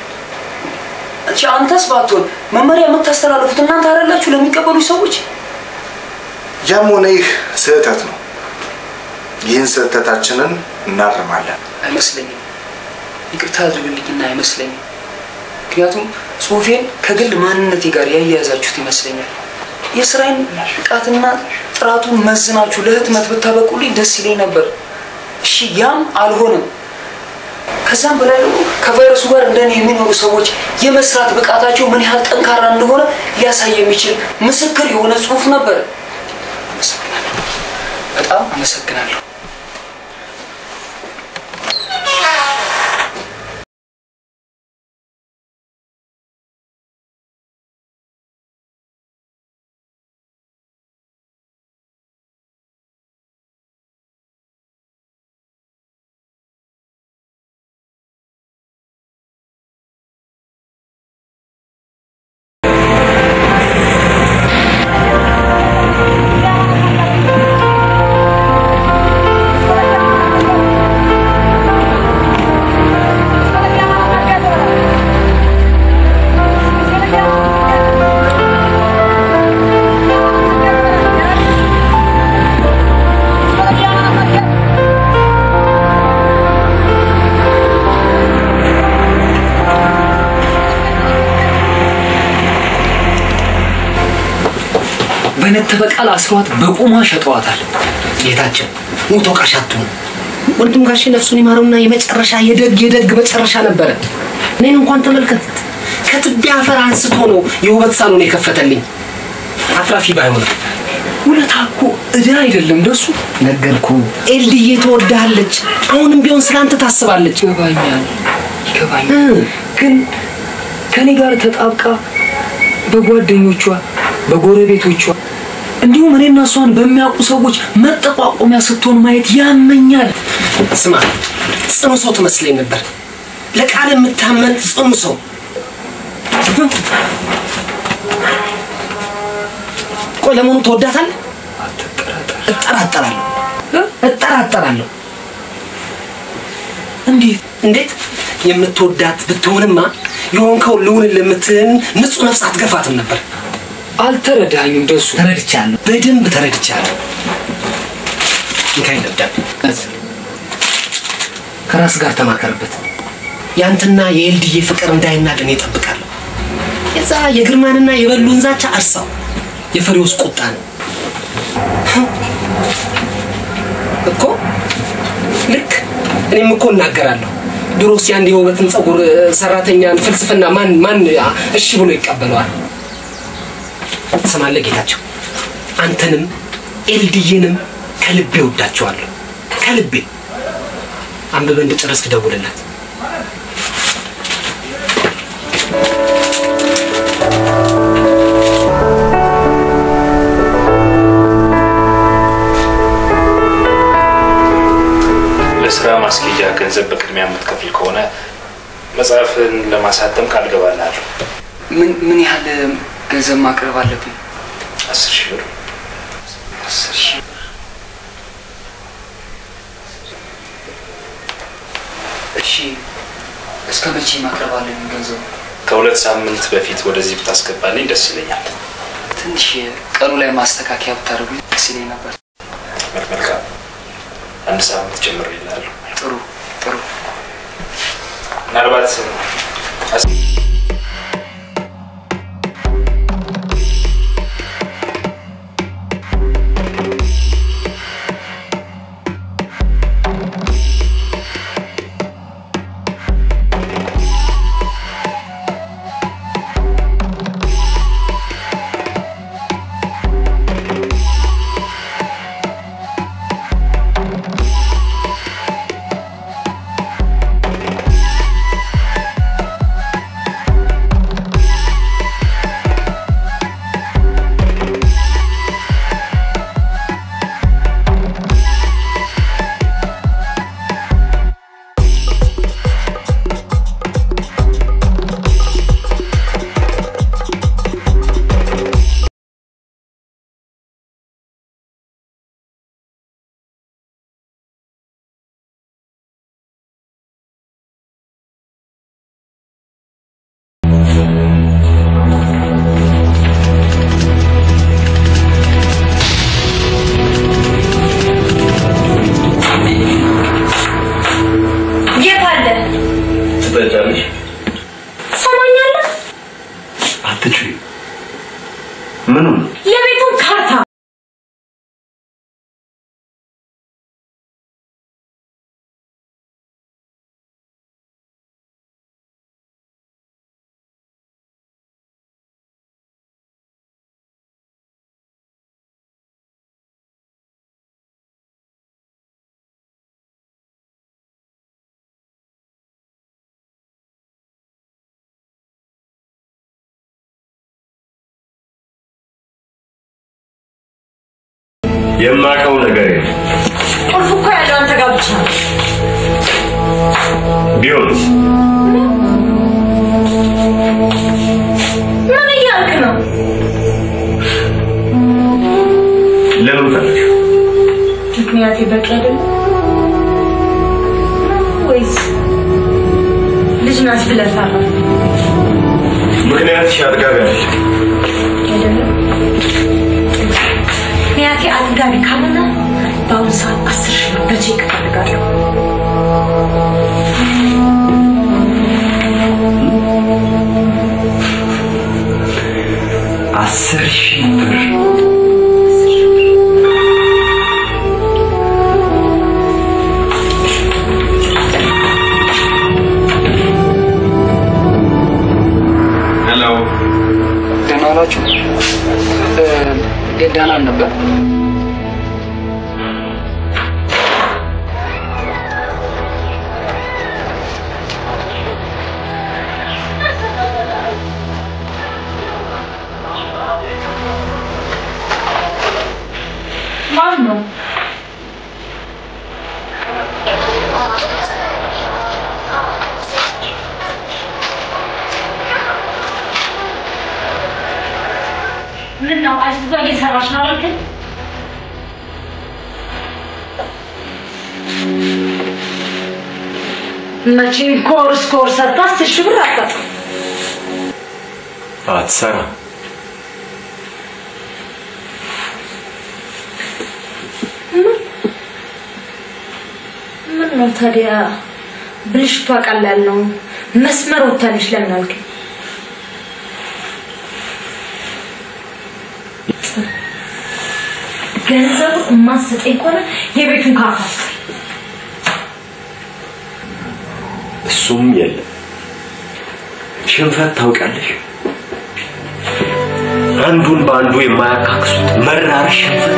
አንተስ ባትሆን መመሪያ የምታስተላልፉት እናንተ አይደላችሁ ለሚቀበሉ ሰዎች? ያም ሆነ ይህ ስህተት ነው። ይህን ስህተታችንን እናርማለን። አይመስለኝም። ይቅርታ አድርጉልኝና አይመስለኝም። ምክንያቱም ጽሁፌን ከግል ማንነቴ ጋር ያያያዛችሁት ይመስለኛል። የስራዬን ብቃትና ጥራቱን መዝናችሁ ለህትመት ብታበቁልኝ ደስ ይለኝ ነበር። እሺ ያም አልሆነም። ከዛም በላይ ደግሞ ከቫይረሱ ጋር እንደኔ የሚኖሩ ሰዎች የመስራት ብቃታቸው ምን ያህል ጠንካራ እንደሆነ ሊያሳይ የሚችል ምስክር የሆነ ጽሁፍ ነበር። በጣም አመሰግናለሁ። በነተ በቃል አስሯት በቁማ ሸጠዋታል። ጌታቸው ሞቶ ቀሻቱ ወንድም ጋሽ ነፍሱን ይማረውና የመጨረሻ የደግ መጨረሻ ነበር። እኔን እንኳን ተመልከት። ከትቢያ አፈር አንስቶ ነው የውበት ሳሎን የከፈተልኝ። አትራፊ ባይሆን ውለታኮ እዳ አይደለም ደሱ ነገርኩ። ኤልዲዬ ተወዳለች። አሁንም ቢሆን ስላንተ ታስባለች። ይገባኛል። ግን ከኔ ጋር ተጣብቃ በጓደኞቿ በጎረቤቶቿ እንዲሁም እኔና እሷን በሚያውቁ ሰዎች መጠቋቆሚያ ስትሆን ማየት ያመኛል። ስማ ጽኑ ሰው ትመስለኝ ነበር። ለቃል የምታመን ጽኑ ሰው። ቆይ ለምኑ ተወዳታለህ? እጠራጠራለሁ። እንዴት የምትወዳት ብትሆንማ የሆንከው ልውን ለምትን ንጹህ ነፍስ አትገፋትም ነበር። አልተረዳኝም ደሱ። ተረድቻለሁ፣ በደንብ ተረድቻለሁ። እንካይ ደብዳቤ ከራስ ጋር ተማከርበት። ያንተና የኤልዲዬ ፍቅር እንዳይናድ እኔ እጠብቃለሁ። የዛ የግርማንና የበሉን ዛቻ አርሳው። የፈሪውስ ቁጣ ነው እኮ። ልክ እኔም እኮ እናገራለሁ። ድሮስ ያን የውበትን ጸጉር ሰራተኛን ፍልስፍና ማን እሺ ብሎ ይቀበለዋል? ሰማለ ጌታቸው፣ አንተንም ኤልዲዬንም ከልቤ ወዳቸዋለሁ። ከልቤ አንብበህ እንደጨረስክ ደውልላት። ለስራ ማስኬጃ ገንዘብ በቅድሚያ የምትከፍል ከሆነ መጽሐፍን ለማሳተም ቃል ገባላለሁ። ምን ያህል ገንዘብ ማቅረብ አለብኝ? 10,000 ብር። 10,000 እሺ። እስከ መቼ ማቅረብ አለብኝ ገንዘብ? ከ2 ሳምንት በፊት ወደዚህ ብታስገባልኝ ደስ ይለኛል። ትንሽ ቀኑ ላይ ማስተካከያ ብታደርጉኝ ደስ ይለኝ ነበር። መልካም፣ 1 ሳምንት ጨምሬልሃለሁ። ጥሩ። ምናልባት የማውቀው ነገር የለም። ቁልፉ እኮ ያለው አንተ ጋር ብቻ ነው። ቢሆንስ ምን እያልክ ነው? ለምን ፈለግሽ? ምክንያቴ በቂ አይደለም ወይስ ልጅ ናት ብለህ ፈራህ? ምክንያትሽ አጥጋቢ አይደለም። ምክንያቴ አጥጋቢ ካልሆነ በአሁኑ ሰዓት 10,000 ብር በቼክ እፈልጋለሁ። ሄሎ፣ ደህና ዋላችሁ? ደህና ነበር። እዛ እየሰራሽ ነው አልከኝ? መቼም ኮርስ ሰርታ 10 ሺህ ብር አታጣም። አትሰራ ምን ነው ታዲያ ብልሽቷ ቀላል ነው መስመር ወጣለሽ ለምን አልከኝ? ገንዘቡ ማሰጠኝ ከሆነ የቤቱን ካርታ እሱም የለም። ሽንፈት ታውቃለሽ? አንዱን በአንዱ የማያካክሱት መራር ሽንፈት።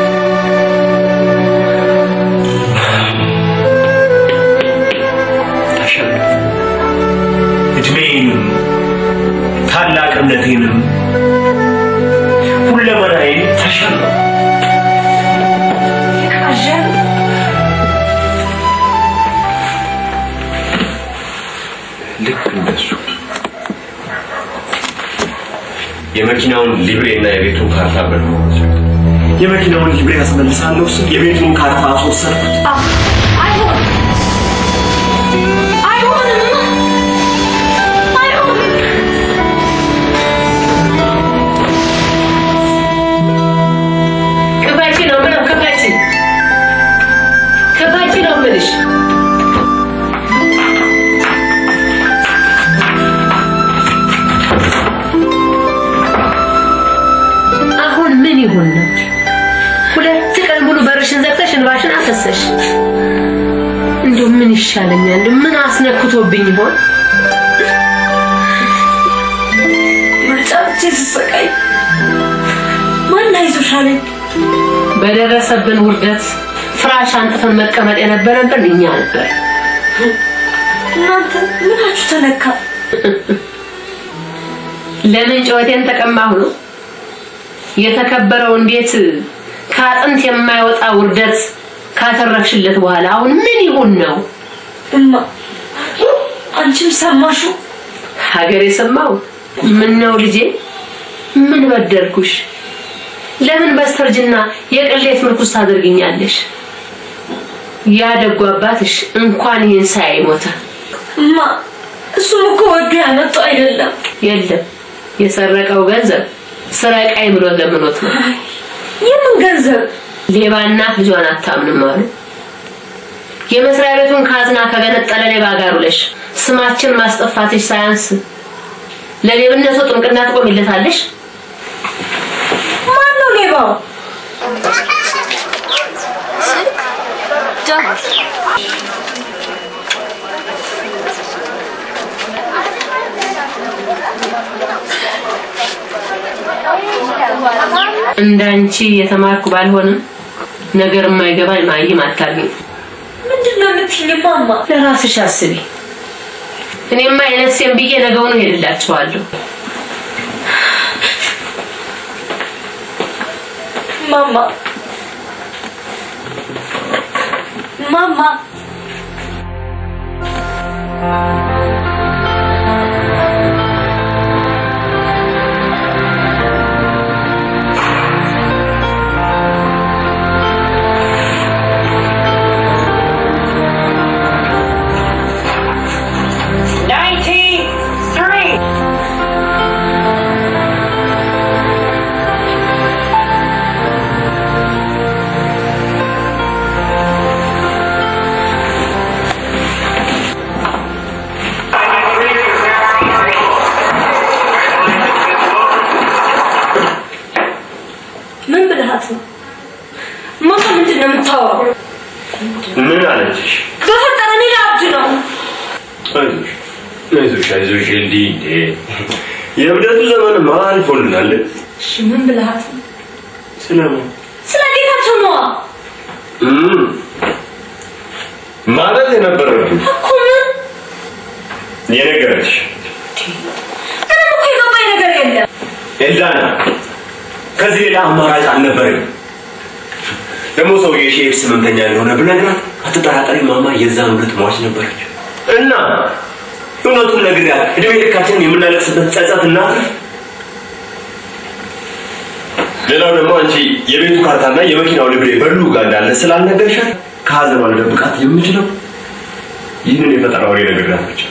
ተሸነፍ። እድሜንም ታላቅነቴንም ሁለመናዬን ተሸነፍ። ልክ እንደሱ የመኪናውን ሊብሬና የቤቱን ካርታ በሉ የመኪናውን ሊብሬ ያስመልሳለሁ ስል የቤቱን ካርታ አስወሰድኩት። ይሁን ሁለት ቀን ሙሉ በርሽን ዘግተሽ እንባሽን አፈሰሽ እንደው ምን ይሻለኛል ምን አስነክቶብኝ ይሆን ምርጫች ተሰቃይ ማን አይዞሻል በደረሰብን ውርደት ፍራሽ አንጥፈን መቀመጥ የነበረብን እኛ ነበር እናንተ ምናችሁ ተነካ ለምን ጨዋታን ተቀማሁ ነው የተከበረው እንዴት ካጥንት የማይወጣ ውርደት ካተረፍሽለት በኋላ አሁን ምን ይሁን ነው እማ አንቺም ሰማሹ ሀገር የሰማው ምን ነው ልጄ ምን በደልኩሽ ለምን በስተርጅና የቅሌት ምርኩስ ታደርግኛለሽ ያደጉ አባትሽ እንኳን ይሄን ሳይሞታ እማ እሱም እኮ ወዶ ያመጣው አይደለም የለም የሰረቀው ገንዘብ ስራቃይ ብሎ ለምኖት ነው የምን ገንዘብ ሌባና ልጇን አታምንም አሉ የመስሪያ ቤቱን ካዝና ከገነጠለ ሌባ ጋር ውለሽ ስማችን ማስጠፋትሽ ሳያንስ ለሌብነቱ ጥንቅና ትቆሚለታለሽ ማን ነው ሌባው ጃሽ እንዳንቺ የተማርኩ ባልሆንም ነገር የማይገባኝ ማይም አታልኝ ምንድነው የምትይኝ ማማ ለራስሽ አስቢ እኔማ የነፍሴን ብዬ ነገውን ሄድላችኋለሁ ማማ ማማ ምን አለችሽ በፈጠረኝ ላብድ ነው አይዞሽ እንዴ የብደቱ ዘመን ማን ፎልናል እሺ ምን ብለሃት ስለምን ስለጌታቸው ነው ማለት የነበረብኝ እኮ ምን የነገረች እኔ እኮ የገባኝ ነገር የለም ኤልዳና ከዚህ ሌላ አማራጭ አልነበረም ደግሞ ሰውዬ ሼፍ ስምንተኛ እንደሆነ ብለናል አትጠራጠሪ ማማ የዛን ሁለት ሟች ነበረች እና እውነቱን ነግሬያት እድሜ ልካችንን የምናለቅስበት ጸጸት እናትርፍ ሌላው ደግሞ አንቺ የቤቱ ካርታና የመኪናው ልብሬ በሉ ጋር እንዳለ ስላልነገርሻት ከሀዘኗ ልደብቃት የምችለው ይህንን የፈጠራ ወሬ ነግሬያት ብቻ።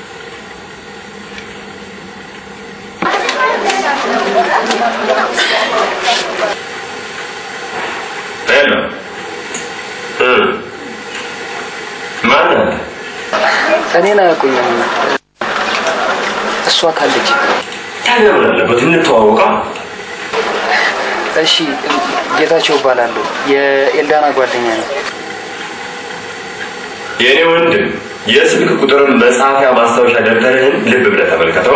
ሄሎ ማን እኔን አያውቁኝም። እሷ ካለች ታዲያ ምን አለበት እንተዋወቃ? እሺ ጌታቸው እባላለሁ። የኤልዳና ጓደኛ ነኝ። የኔ ወንድም የስልክ ቁጥርን መጻፊያ ማስታወሻ ደብተርህን ልብ ብለህ ተመልከተው።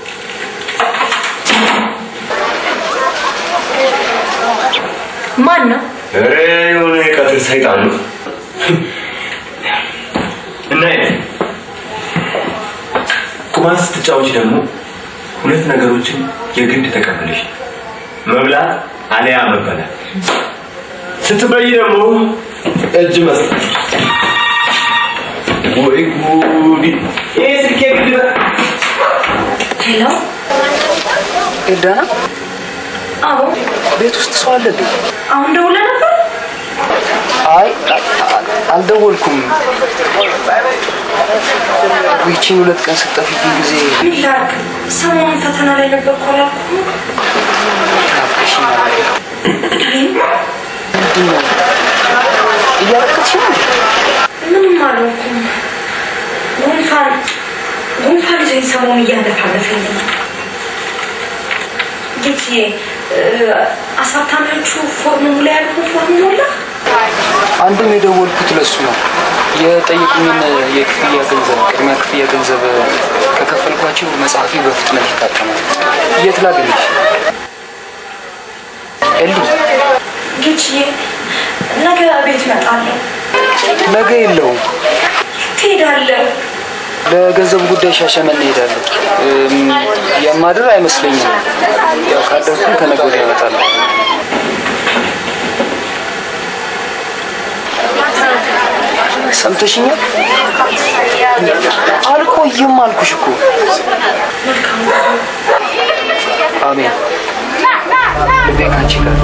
ማን ነው? ኧረ የሆነ የቀትር ሰይጣን ነው። እና ቁማር ስትጫወች ደግሞ ሁለት ነገሮችን የግድ ተቀበለሽ፣ መብላት አለያ መበላት። ስትበይ ደግሞ እጅ መስጠት። ወይ ጉድ! ይሄ ስልኬ ግድ ሄሎ ኤልዳና? አዎ ቤት ውስጥ ሰው አለ እንዴ? አሁን ደውለህ ነበር? አይ አልደወልኩም። ይቺን 2 ቀን ስጠፊብኝ ጊዜ ምን ላድርግ? ሰሞኑን ፈተና ላይ ነበርኩ አላልኩም? ምንድን ነው እያለቀስሽ ነው? ምንም አልሆንኩም። ጉንፋን ይዞኝ ሰሞኑን እያለፋለፈኝ ነው። ጌትዬ አሳታሚዎቹ ፎርም ሙላ ያልኩት ፎርም ሞላ? አንድም የደወልኩት ለሱ ነው። የጠየቁኝን የክፍያ ገንዘብ ቅድሚያ ክፍያ ገንዘብ ከከፈልኳቸው መጽሐፊ በፍጥነት ይታተማል። የት ላገኝሽ? ኤሊ ጌትዬ ነገ ቤት እመጣለሁ። ነገ የለውም። ትሄዳለህ? ለገንዘብ ጉዳይ ሻሸመኔ እሄዳለሁ። የማድር አይመስለኝም። ያው ካደርኩኝ ከነገ ወዲያ እመጣለሁ። ሰምተሽኛል? አልቆይም አልኩሽ እኮ። አሜን። ልቤ ካንቺ ጋር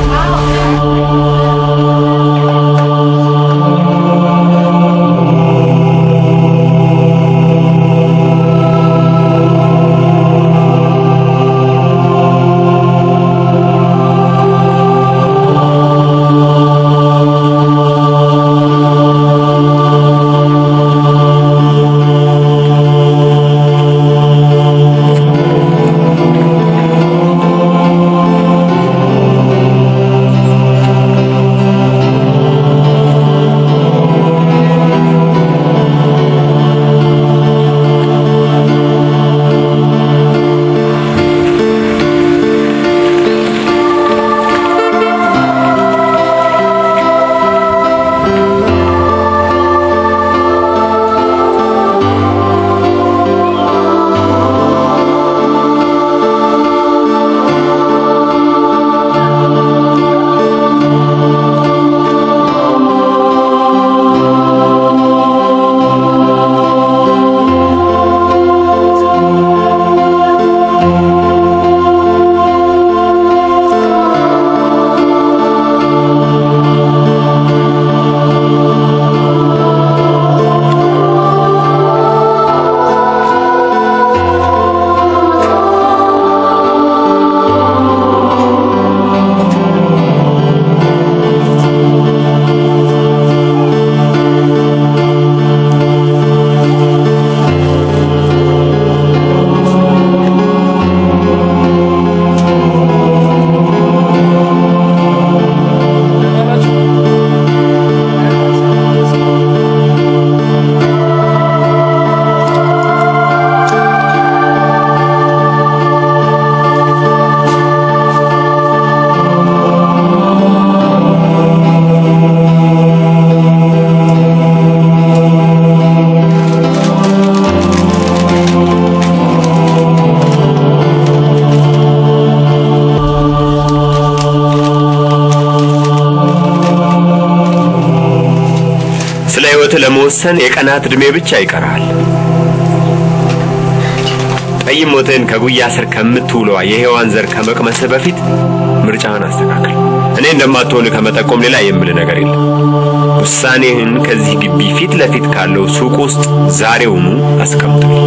ለመወሰን የቀናት እድሜ ብቻ ይቀራል። ጠይሞትን ከጉያ ስር ከምትውለዋ የሔዋን ዘር ከመቅመስህ በፊት ምርጫህን አስተካክል። እኔ እንደማትሆን ከመጠቆም ሌላ የምልህ ነገር የለም። ውሳኔህን ከዚህ ግቢ ፊት ለፊት ካለው ሱቅ ውስጥ ዛሬውኑ አስቀምጥልኝ።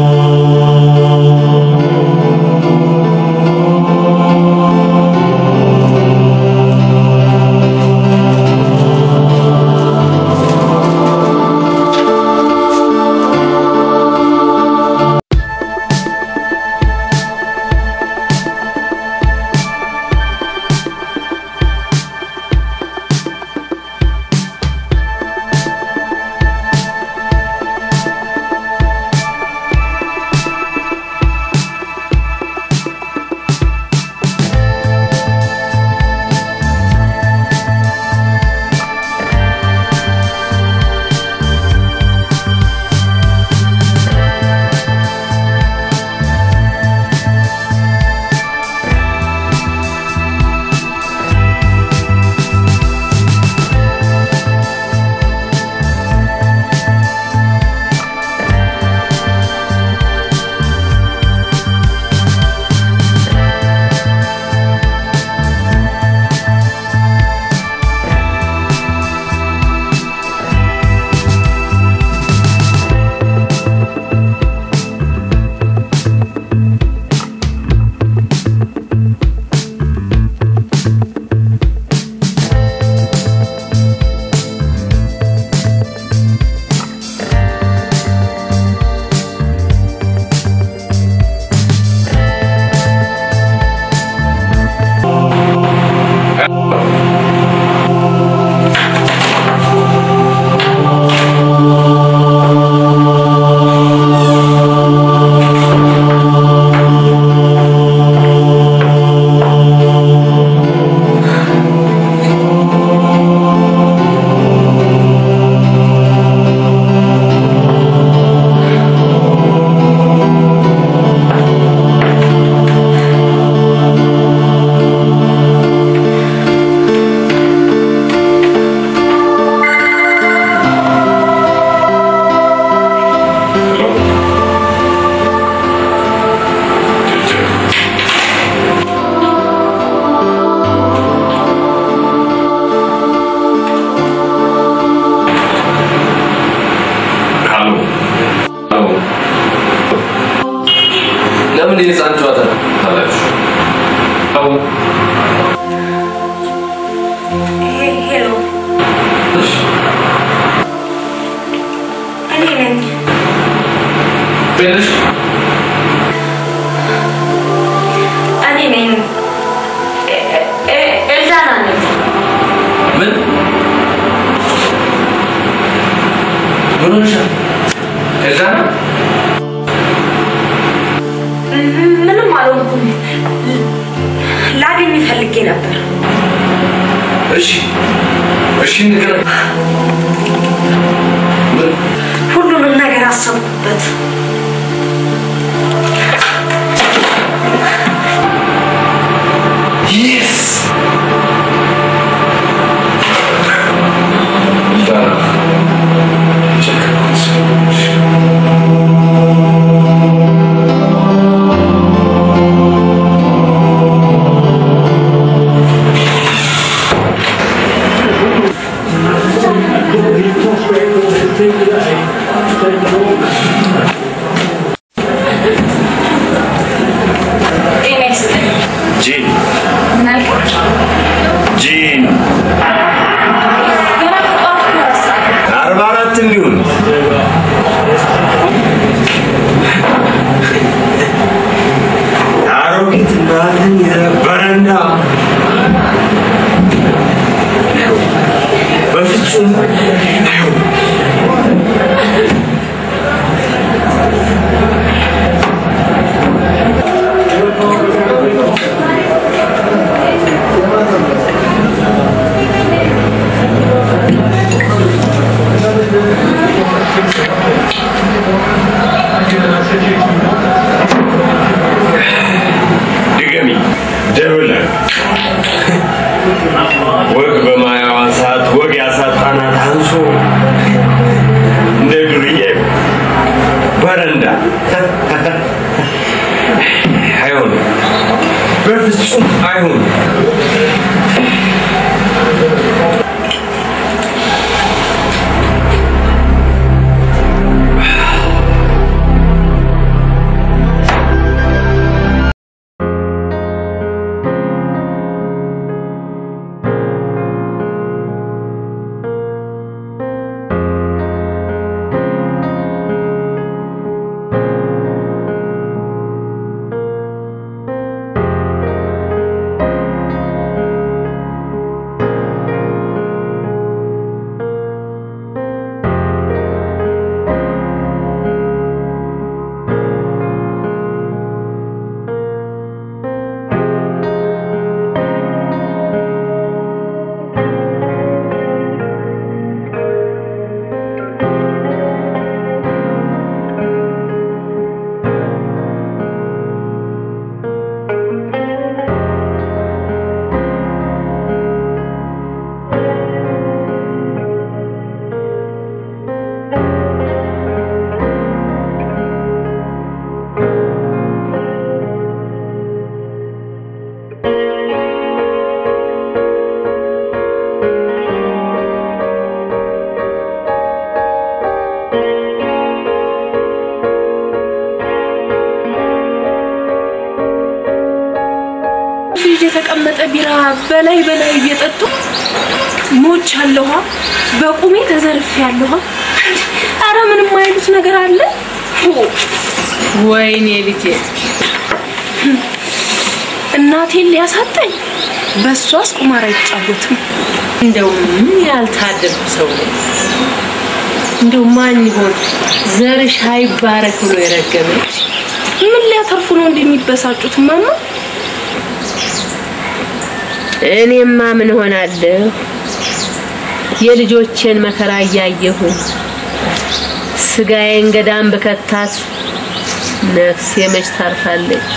ለምን የህፃን ጨዋታ ታላችሁ? አው ሄሎ እኔ ነኝ በልሽ እኔ ነኝ ኤልዳና ነኝ ምን ሆነሽ ኤልዳና ምንም አልሆንኩም ላገኝ ፈልጌ ነበር እሺ ንገረኝ ሁሉንም ነገር አሰብኩበት Yes! Jean. 44 million. አሮጊት እናትን የበረንዳ በፍጹም ድገሚ ደውለ ወግ በማያዋ ሰዓት ወግ ያሳጣናት አንሶ እንደ ዱርዬ በረንዳ በፍጹም አይሆንም። የተቀመጠ ቢራ በላይ እየጠጡ ሞች አለዋ በቁሜ ተዘርፍ ያለዋ አረ ምንም አይሉት ነገር አለ ወይኔ ልጄ እናቴን ሊያሳጠኝ በሷስ ቁማር አይጫወትም እንደው ምን ያልታደልኩ ሰው እንደው ማን ይሆን ዘርሽ አይባረክ ብሎ የረገመች ምን ሊያተርፉ ነው እንደሚበሳጩት ማማ እኔማ ምን ሆናለሁ የልጆቼን መከራ ያያየሁ ስጋዬን ገዳም በከታት ነፍሴ መች ታርፋለች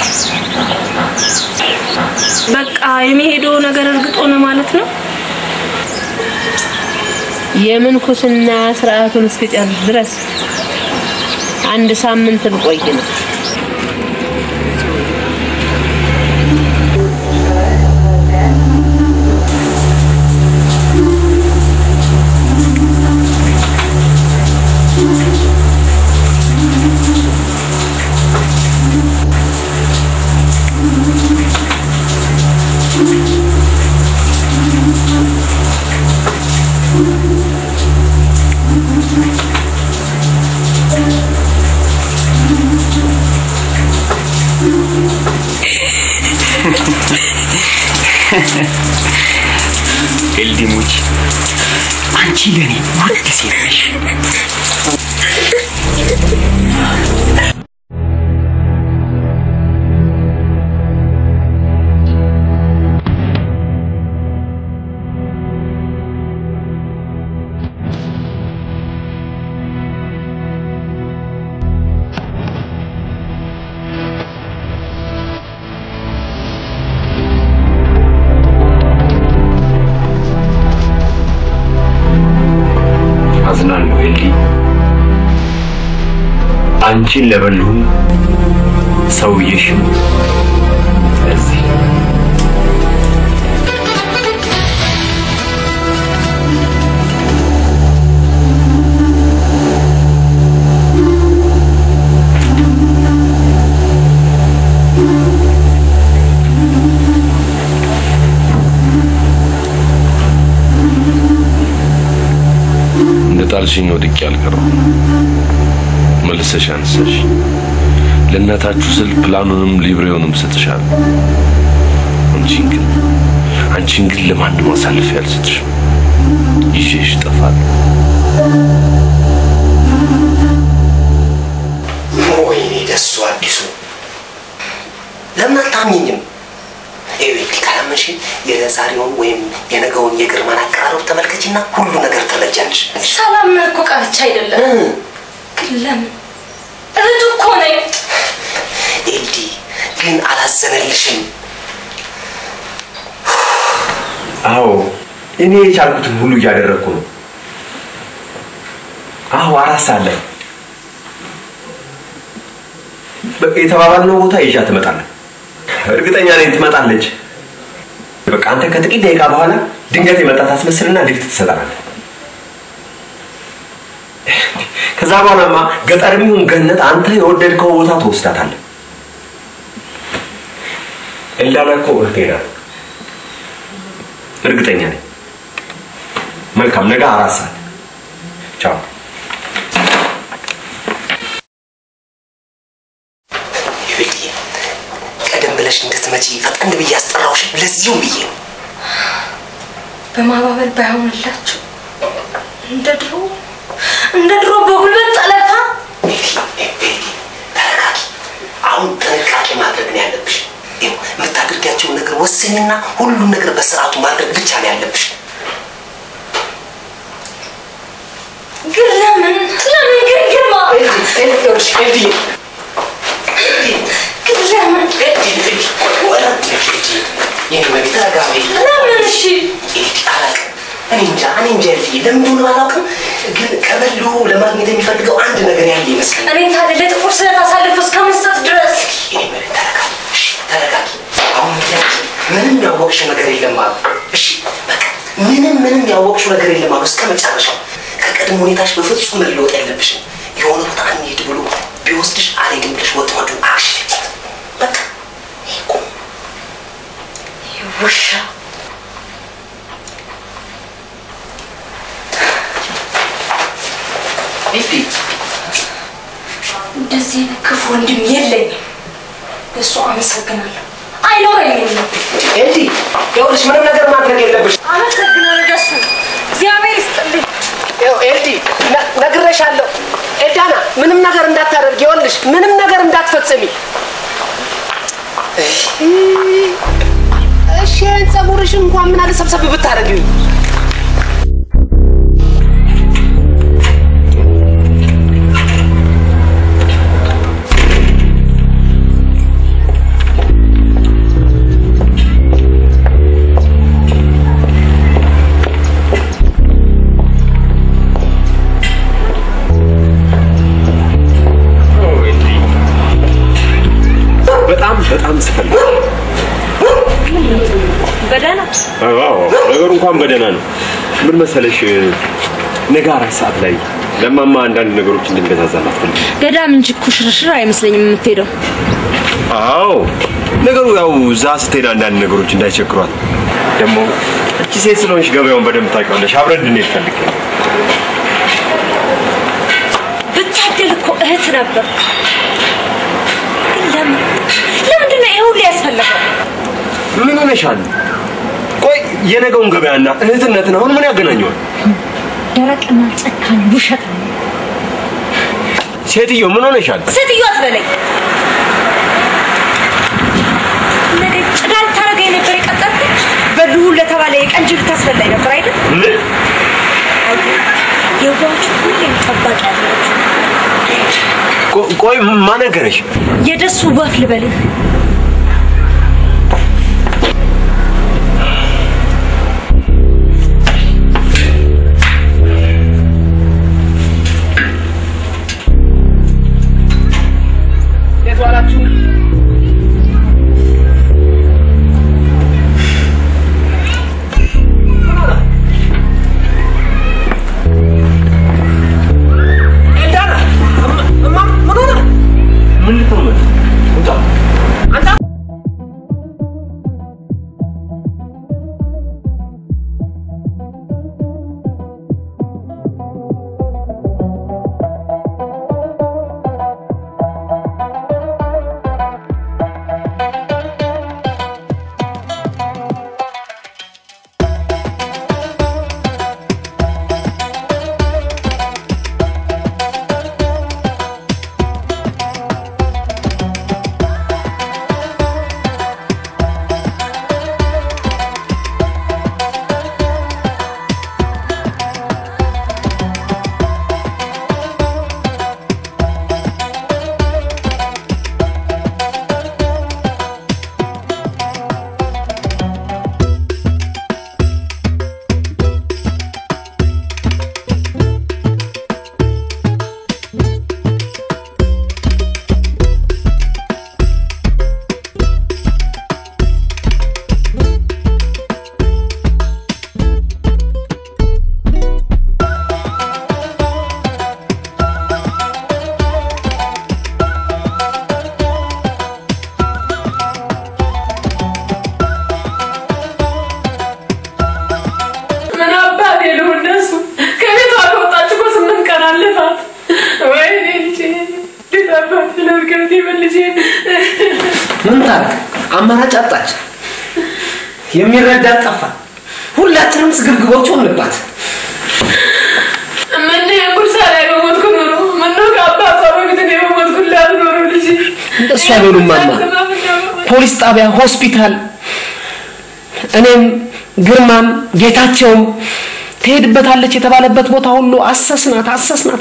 በቃ የሚሄደው ነገር እርግጦ ነው ማለት ነው የምንኩስና ስርዓቱን እስከጨርስ ድረስ አንድ ሳምንት ልቆይ ነው ኤልዲሙች አንቺ ለኔ ውድ ሴት ነሽ አንቺን ለበሉ ሰውዬሽ እዚህ እንደጣልሽኝ ወድቄ አልቀረም መልሰሽ አንሰሽ ለእናታችሁ ስል ፕላኑንም ሊብሬውንም ሰጥሻለሁ አንቺን ግን ለማንም አሳልፌ አልሰጥሽም ይዤሽ እጠፋለሁ ወይኔ ደሱ አዲሱ ለምን አታምኚኝም ይሄ ካላመንሽ የዛሬውን ወይም የነገውን የግርማን አቀራረብ ተመልከቺና ሁሉ ነገር ትረጃለሽ ሰላም ነው እኮ ቀርቻ አይደለም ለምን እህቱ እኮ ነኝ ኤልዲ ግን አላዘነልሽም አዎ እኔ የቻልኩትን ሁሉ እያደረኩ ነው አዎ አራሳለ የተባባልነው ቦታ ይዣ ትመጣለህ እርግጠኛ ነኝ ትመጣለች። በቃ አንተ ከጥቂት ደቂቃ በኋላ ድንገት የመጣ ታስመስልና ሊፍት ትሰጣለህ። ከዛ በኋላማ ገጠርም ይሁን ገነት አንተ የወደድከው ቦታ ትወስዳታለህ። እንዳላኮ እርግጠኛ ነኝ። መልካም ነገ 4 ሰዓት ቻው። ቀደም ብለሽ እንድትመጪ ፈጠን ብዬ አስጠራውሽ ለዚሁ ብዬ ነው። በማባበል ባይሆንላችሁ እንደ ድሮ በጉልበት ጠለፋ። ተረጋጊ። አሁን ጥንቃቄ ማድረግ ነው ያለብሽ። የምታደርጊያቸውን ነገር ወስኝና ሁሉም ነገር በስርዓቱ ማድረግ ብቻ ነው ያለብሽ። ግን ለምን ግን ግርማ እኔ እንጃ ለምን አላውቅም፣ ግን ከበሉ ለማግኘት የሚፈልገው አንድ ነገር ያለ ይመስላል። እኔ ታዲያ ለጥቁር ስለት አሳልፎ እስከ መስጠት ድረስ። ተረጋጊ። አሁን ምንም ያወቅሽው ነገር የለም አሉ። እሺ በቃ ምንም ያወቅሽው ነገር የለም አሉ እስከ መጨረሻው። ከቀድሞ ሁኔታሽ በፍጹም መለወጥ የለብሽም። የሆነ ቦታ አንሄድ ብሎ ቢወስድሽ አልሄድም ብለሽ ወጥመዱን አክሽፊ። በቃ ይቆ ውሻ እንደዚህ ክፉ ወንድም የለኝም። እሱ አመሰግናለሁ። አይኖረኝም ነው ኤልዲ። ይኸውልሽ ምንም ነገር ማድረግ የለብሽ። አመሰግናለሁ ደሱ እግዚአብሔር ይስጥልኝ። ኤልዲ ነግሬሻለሁ። ኤልዳና ምንም ነገር እንዳታደርጊ፣ ይኸውልሽ ምንም ነገር እንዳትፈጽሚ። እሺ ፀጉርሽን እንኳን ምን አለ ሰብሰብ ብታረጊው። በጣም ስፈልግ በደህና ነገሩ እንኳን በደህና ነው። ምን መሰለሽ ነገ 4 ሰዓት ላይ ለማማ አንዳንድ ነገሮች እንድንገዛዛላት ፈልግ። ገዳም እንጂ ኩሽርሽር አይመስለኝም የምትሄደው። አዎ ነገሩ ያው እዛ ስትሄድ አንዳንድ ነገሮች እንዳይቸግሯት። ደግሞ እቺ ሴት ስለሆንሽ ገበያውን በደንብ ታውቂዋለሽ። አብረን እንድንሄድ ፈልግ። ብታደል እኮ እህት ነበር። ለምንድን ነው ይሄ ሁሉ ያስፈልገው? ምን ሆነሻል? ቆይ የነገውን ገበያና እህትነትን አሁን ምን ያገናኘዋል? ደረቅና ጨካኝ ውሸት ነው። ሴትዮ ምን ሆነሻል? ሴትዮ አትበለኝ። ነገ ጭዳል ታረገኝ ነበር የቀጠርኩት። በልሁ ለተባለ የቀንጅብ ታስበላኝ ነበር አይደል? የዋቹ ሁሌም ጠባቂ አለች። ቆይ ማን ነገረሽ? የደሱ ወፍ ልበልህ። አንተ አማራጭ አጣች። የሚረዳት ጠፋ። ሁላችንም ስግብግቦች ሆንባት። ምን የቡርሳ ላይ በሞትኩ ኖሮ ምነው ከአባቷ በፊት እኔ በሞትኩላት ኖሮ ልጅ እንደሱ አይሆንም ማማ። ፖሊስ ጣቢያ፣ ሆስፒታል እኔም ግርማም ጌታቸውም ትሄድበታለች የተባለበት ቦታ ሁሉ አሰስናት።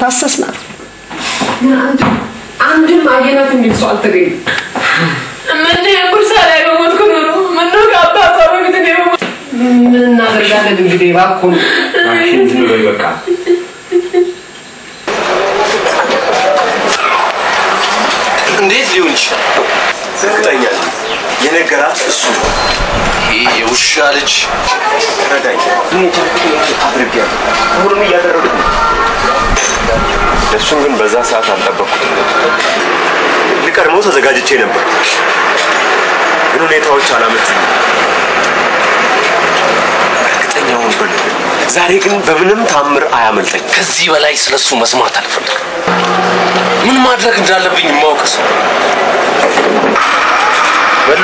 አንድም አየናት የሚል ሰው አልተገኘም። ምን የቡርሳ ላይ በሞትኩ ኖሮ ምነው ከአባቷ በፊት እኔ ምን እናደርጋለን እንግዲህ እባክዎን ዝም በይ በቃ። እንዴት ሊሆን ይችላል? እርግጠኛ ነኝ የነገራት እሱ ነው። ይህ የውሻ ልጅ ረዳኝ። እኔ ቻልኩት አድርጌያለሁ። ሁሉም እያደረግኩ ነው። እሱን ግን በዛ ሰዓት አልጠበቅኩትም። ልቀድመው ተዘጋጅቼ ነበር፣ ግን ሁኔታዎች አላመቹኝም። እርግጠኛውን በል ዛሬ ግን በምንም ታምር አያመልጠኝ። ከዚህ በላይ ስለሱ መስማት አልፈልግም። ምን ማድረግ እንዳለብኝ ማውቀስ በሉ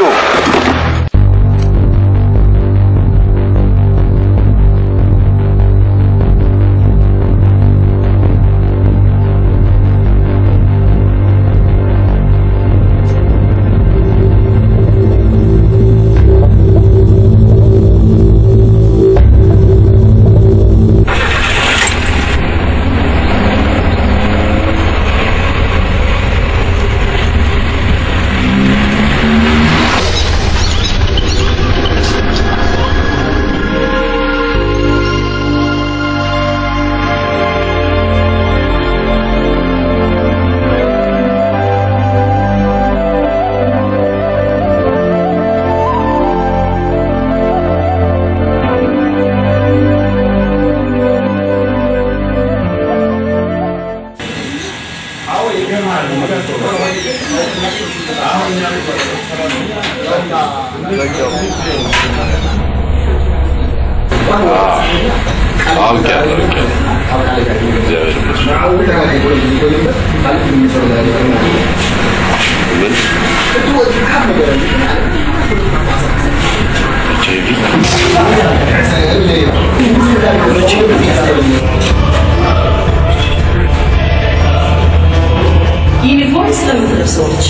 ዩኒፎርም ስለምትለብሰዎች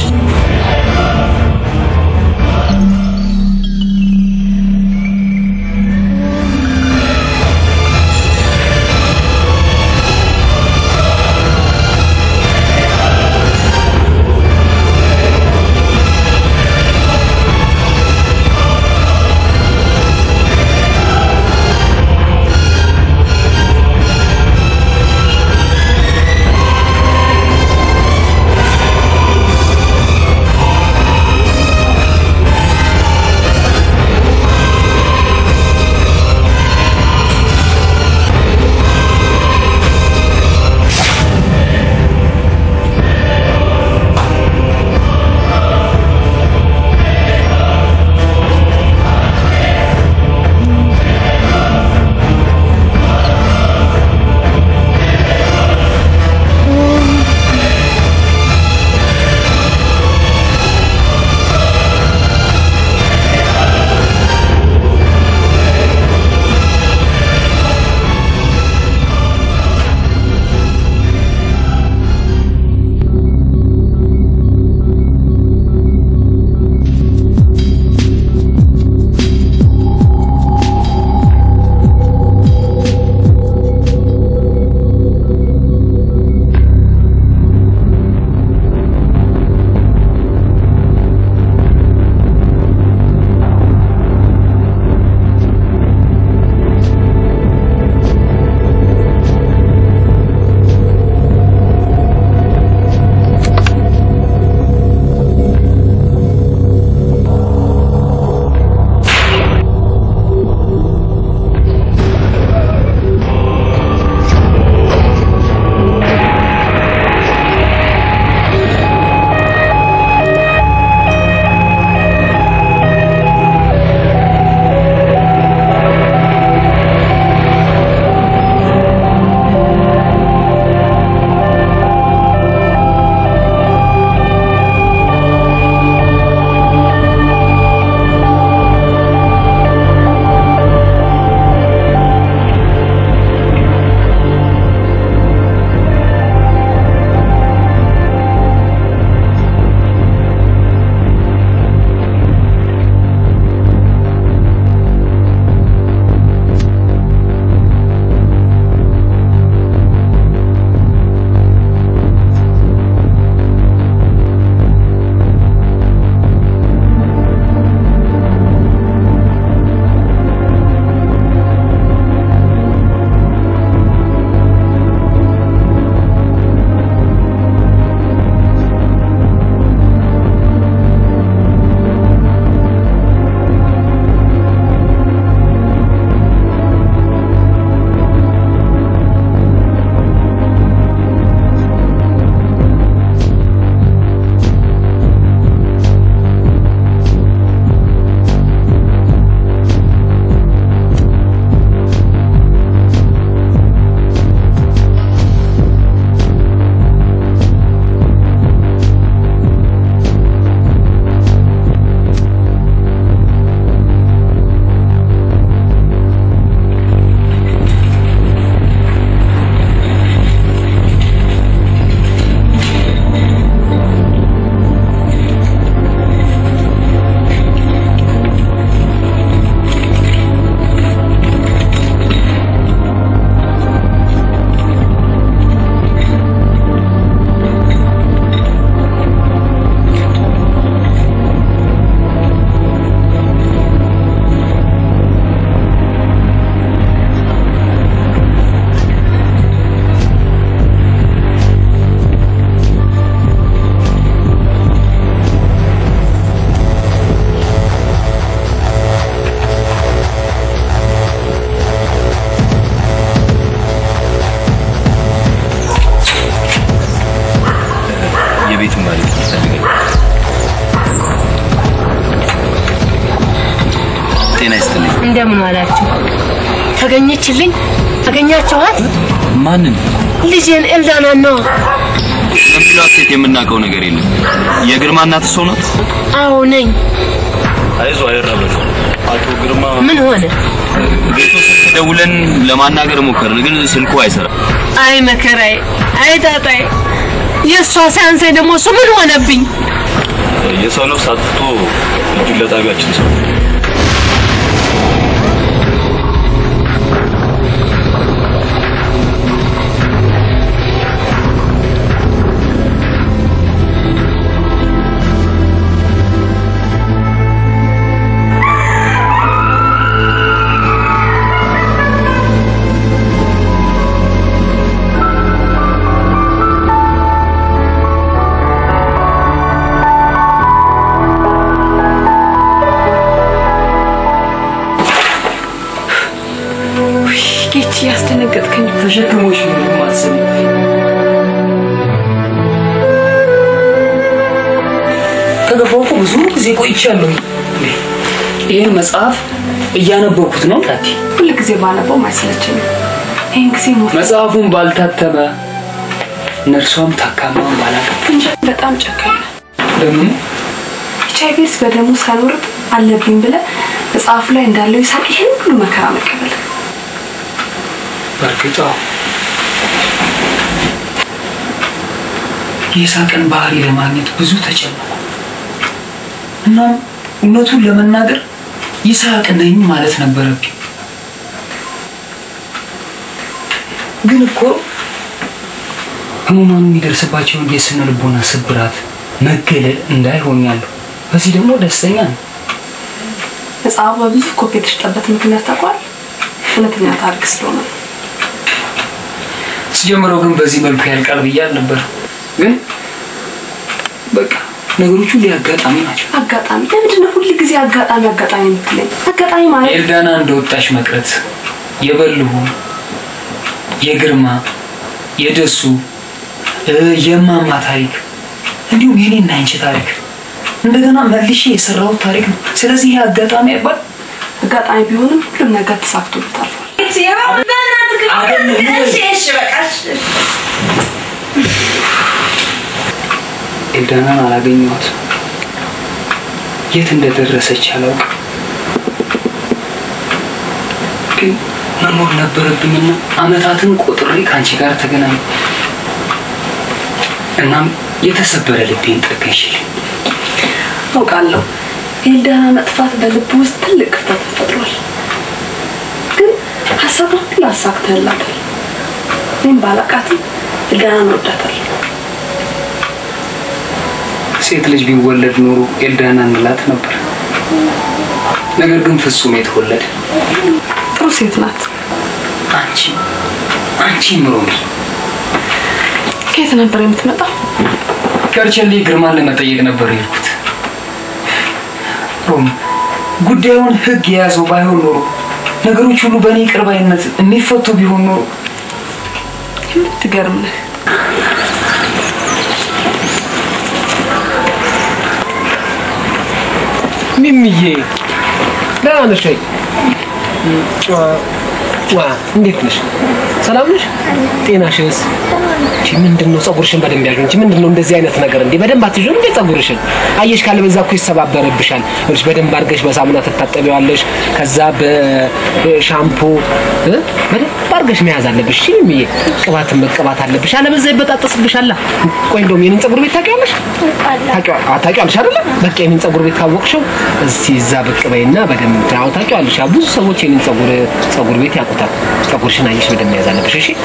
ከቤት ማለት ይፈልጋል። ጤና ይስጥልኝ። እንደምን ዋላችሁ? ተገኘችልኝ? አገኛችኋት? ማንን? ልጄን ኤልዳናን ነው። ለምትላት ሴት የምናውቀው ነገር የለም። የግርማ እናት ሰው ናት? አዎ ነኝ። አይዞ አይራበሽ። አቶ ግርማ ምን ሆነ? ቤቱ ደውለን ለማናገር ሞከርን ግን ስልኩ አይሰራም። አይ መከራዬ፣ አይ ጣጣዬ። የሷ ሳያንሰኝ ደግሞ እሱ ምን ሆነብኝ? የሰው ነፍስ አጥቶ እጁን ለጣቢያችን ሰው ያስደነገጥከኝ ተሸክሞሽ ነው ማሰብ ከገባሁ ብዙ ጊዜ ቆይቻለሁ። ይሄን መጽሐፍ እያነበብኩት ነው ታቲ። ሁሉ ጊዜ ባነበው ማይሰለቸኝም። ይሄን ጊዜ መጽሐፉን ባልታተመ ነርሷም ታካማም ባላቀ እንጂ በጣም ጨካኝ። ለምን ኤችአይቪስ በደሙ ሳይኖር አለብኝ ብለ መጽሐፉ ላይ እንዳለው ይሳቅ ይሄን ሁሉ መከራ መቀበል በርግጥ የሳቅን ባህሪ ለማግኘት ብዙ ተጨነቁ እና እውነቱን ለመናገር ይሳቅ ነኝ ማለት ነበረብኝ። ግን እኮ ህሙማኑ የሚደርስባቸውን የስነ ልቦና ስብራት መገለል እንዳይሆን ያለው በዚህ ደግሞ ደስተኛ ነው። መጽሐፉ በብዙ ኮፒ የተሸጠበት ምክንያት ታውቋል። እውነተኛ ታሪክ ስለሆነ ሲጀምረው ግን በዚህ መልኩ ያልቃል ብያል ነበር። ግን በቃ ነገሮቹ ሊያጋጣሚ ናቸው። አጋጣሚ ለምንድነው ሁሉ ጊዜ አጋጣሚ የምትለኝ? አጋጣሚ ማለት ኤልዳና እንደወጣሽ መቅረት፣ የበልሁ፣ የግርማ፣ የደሱ፣ የማማ ታሪክ እንዲሁም የኔና አንቺ ታሪክ እንደገና መልሼ የሰራው ታሪክ ነው። ስለዚህ ይሄ አጋጣሚ አይባል። አጋጣሚ ቢሆንም ሁሉም ነገር ተሳክቶልታል። ኤልዳናን አላገኘኋትም። የት እንደደረሰች አላውቅም። ግን መኖር ነበረብኝና አመታትን ቆጥሬ ካንቺ ጋር ተገናኘ። እናም የተሰበረ ልቤን ጠገንሽልኝ። አውቃለሁ ኤልዳና መጥፋት በልብ ውስጥ ትልቅ ክፍተት ፈጥሯል። ግን ሀሳቧን ሁሉ አሳክተህላታል። እኔም ባላቃትም ኤልዳናን እወዳታለሁ። ሴት ልጅ ቢወለድ ኖሮ ኤልዳና እንላት ነበር። ነገር ግን ፍጹም የተወለደ ጥሩ ሴት ናት። አንቺ ምሮሚ ከየት ነበር የምትመጣው? ከርቸሌ ግርማን ለመጠየቅ ነበር የሄድኩት። ሮም ጉዳዩን ህግ የያዘው ባይሆን ኖሮ ነገሮች ሁሉ በእኔ ቅርባይነት የሚፈቱ ቢሆን ኖሮ ትገርም ነህ። ሚሚዬ ደህና ነሽ ወይ? እንዴት ነሽ? ሰላም ነሽ? ጤናሽስ? ምንድነው? ፀጉርሽን በደንብ ያዥው እንጂ ምንድነው እንደዚህ አይነት ነገር እንዴ? በደንብ አትይዥው እንዴ ፀጉርሽን? አየሽ ካለ በዛ እኮ ይሰባበረብሻል። እርሽ በደንብ አድርገሽ በሳሙና ትታጠቢዋለሽ። ከዛ በሻምፑ በደንብ አድርገሽ መያዝ አለብሽ። እሺ ሚሚዬ፣ ቅባትን መቀባት አለብሽ። አለበዛ ይበጣጠስብሻል። ቆይ እንደውም የኔን ፀጉር ቤት ታውቂያለሽ? ታውቂያለሽ አይደለ? በቃ የኔን ፀጉር ቤት ካወቅሽው እስቲ እዛ ብቅ በይና በደንብ ታውቂያለሽ። ብዙ ሰዎች የኔን ፀጉር ቤት ያውቁታል። ፀጉርሽን አየሽ በደንብ መያዝ አለብሽ። እሺ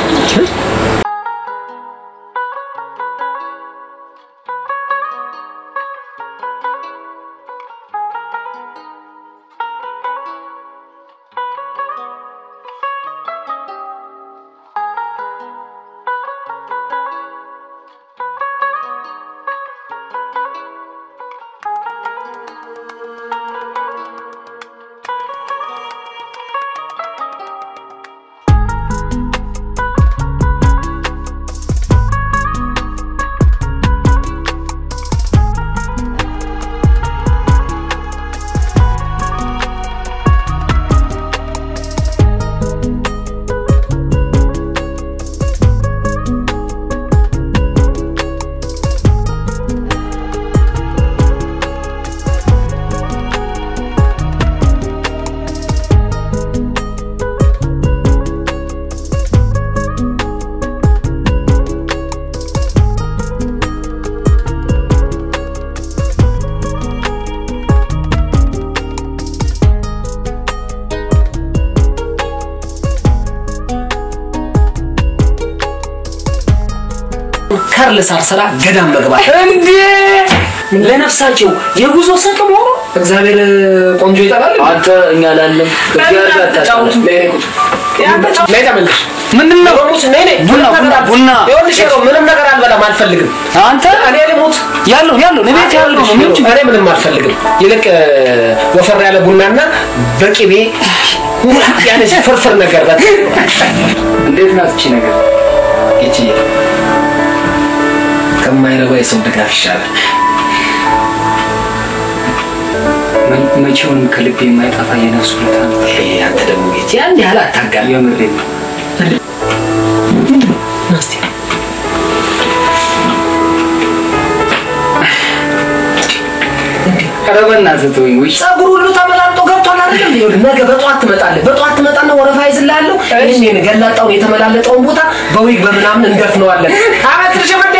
ከርል ሳርሰራ ገዳም መግባት እንዴ ለነፍሳቸው የጉዞ ሰቅም ሆኖ እግዚአብሔር ቆንጆ ይጠራል አንተ እኛ ላለም እግዚአብሔር አታጫውቱ ነይ ተመለሽ ምንድነው ቡና ይኸውልሽ ምንም ነገር አልበላም አልፈልግም አንተ እኔ ልሙት ያለው ለቤት ያለው ነው እኔ ምንም አልፈልግም ይልቅ ወፈር ያለ ቡናና በቂቤ ያለሽ ፍርፍር ነገር እንዴት ናት እቺ ነገር እቺ ከማይረባ የሰው ድጋፍ ይሻላል መቼውንም ከልቤ የማይጠፋ የነፍስ ሁኔታ አንተ ደግሞ ጌታ ያን ያህል አታጋል የምሬ ነው ናስቲ አረበና ዘተወኝ ወይ ጸጉሩ ሁሉ ተመላልጦ ገብቷል አይደል ይሁን ነገ በጧት ትመጣና ወረፋ ይዝላለሁ እኔ ገላጣውን የተመላለጠውን ቦታ በዊግ በምናምን እንደፍነዋለን አመት ልጅ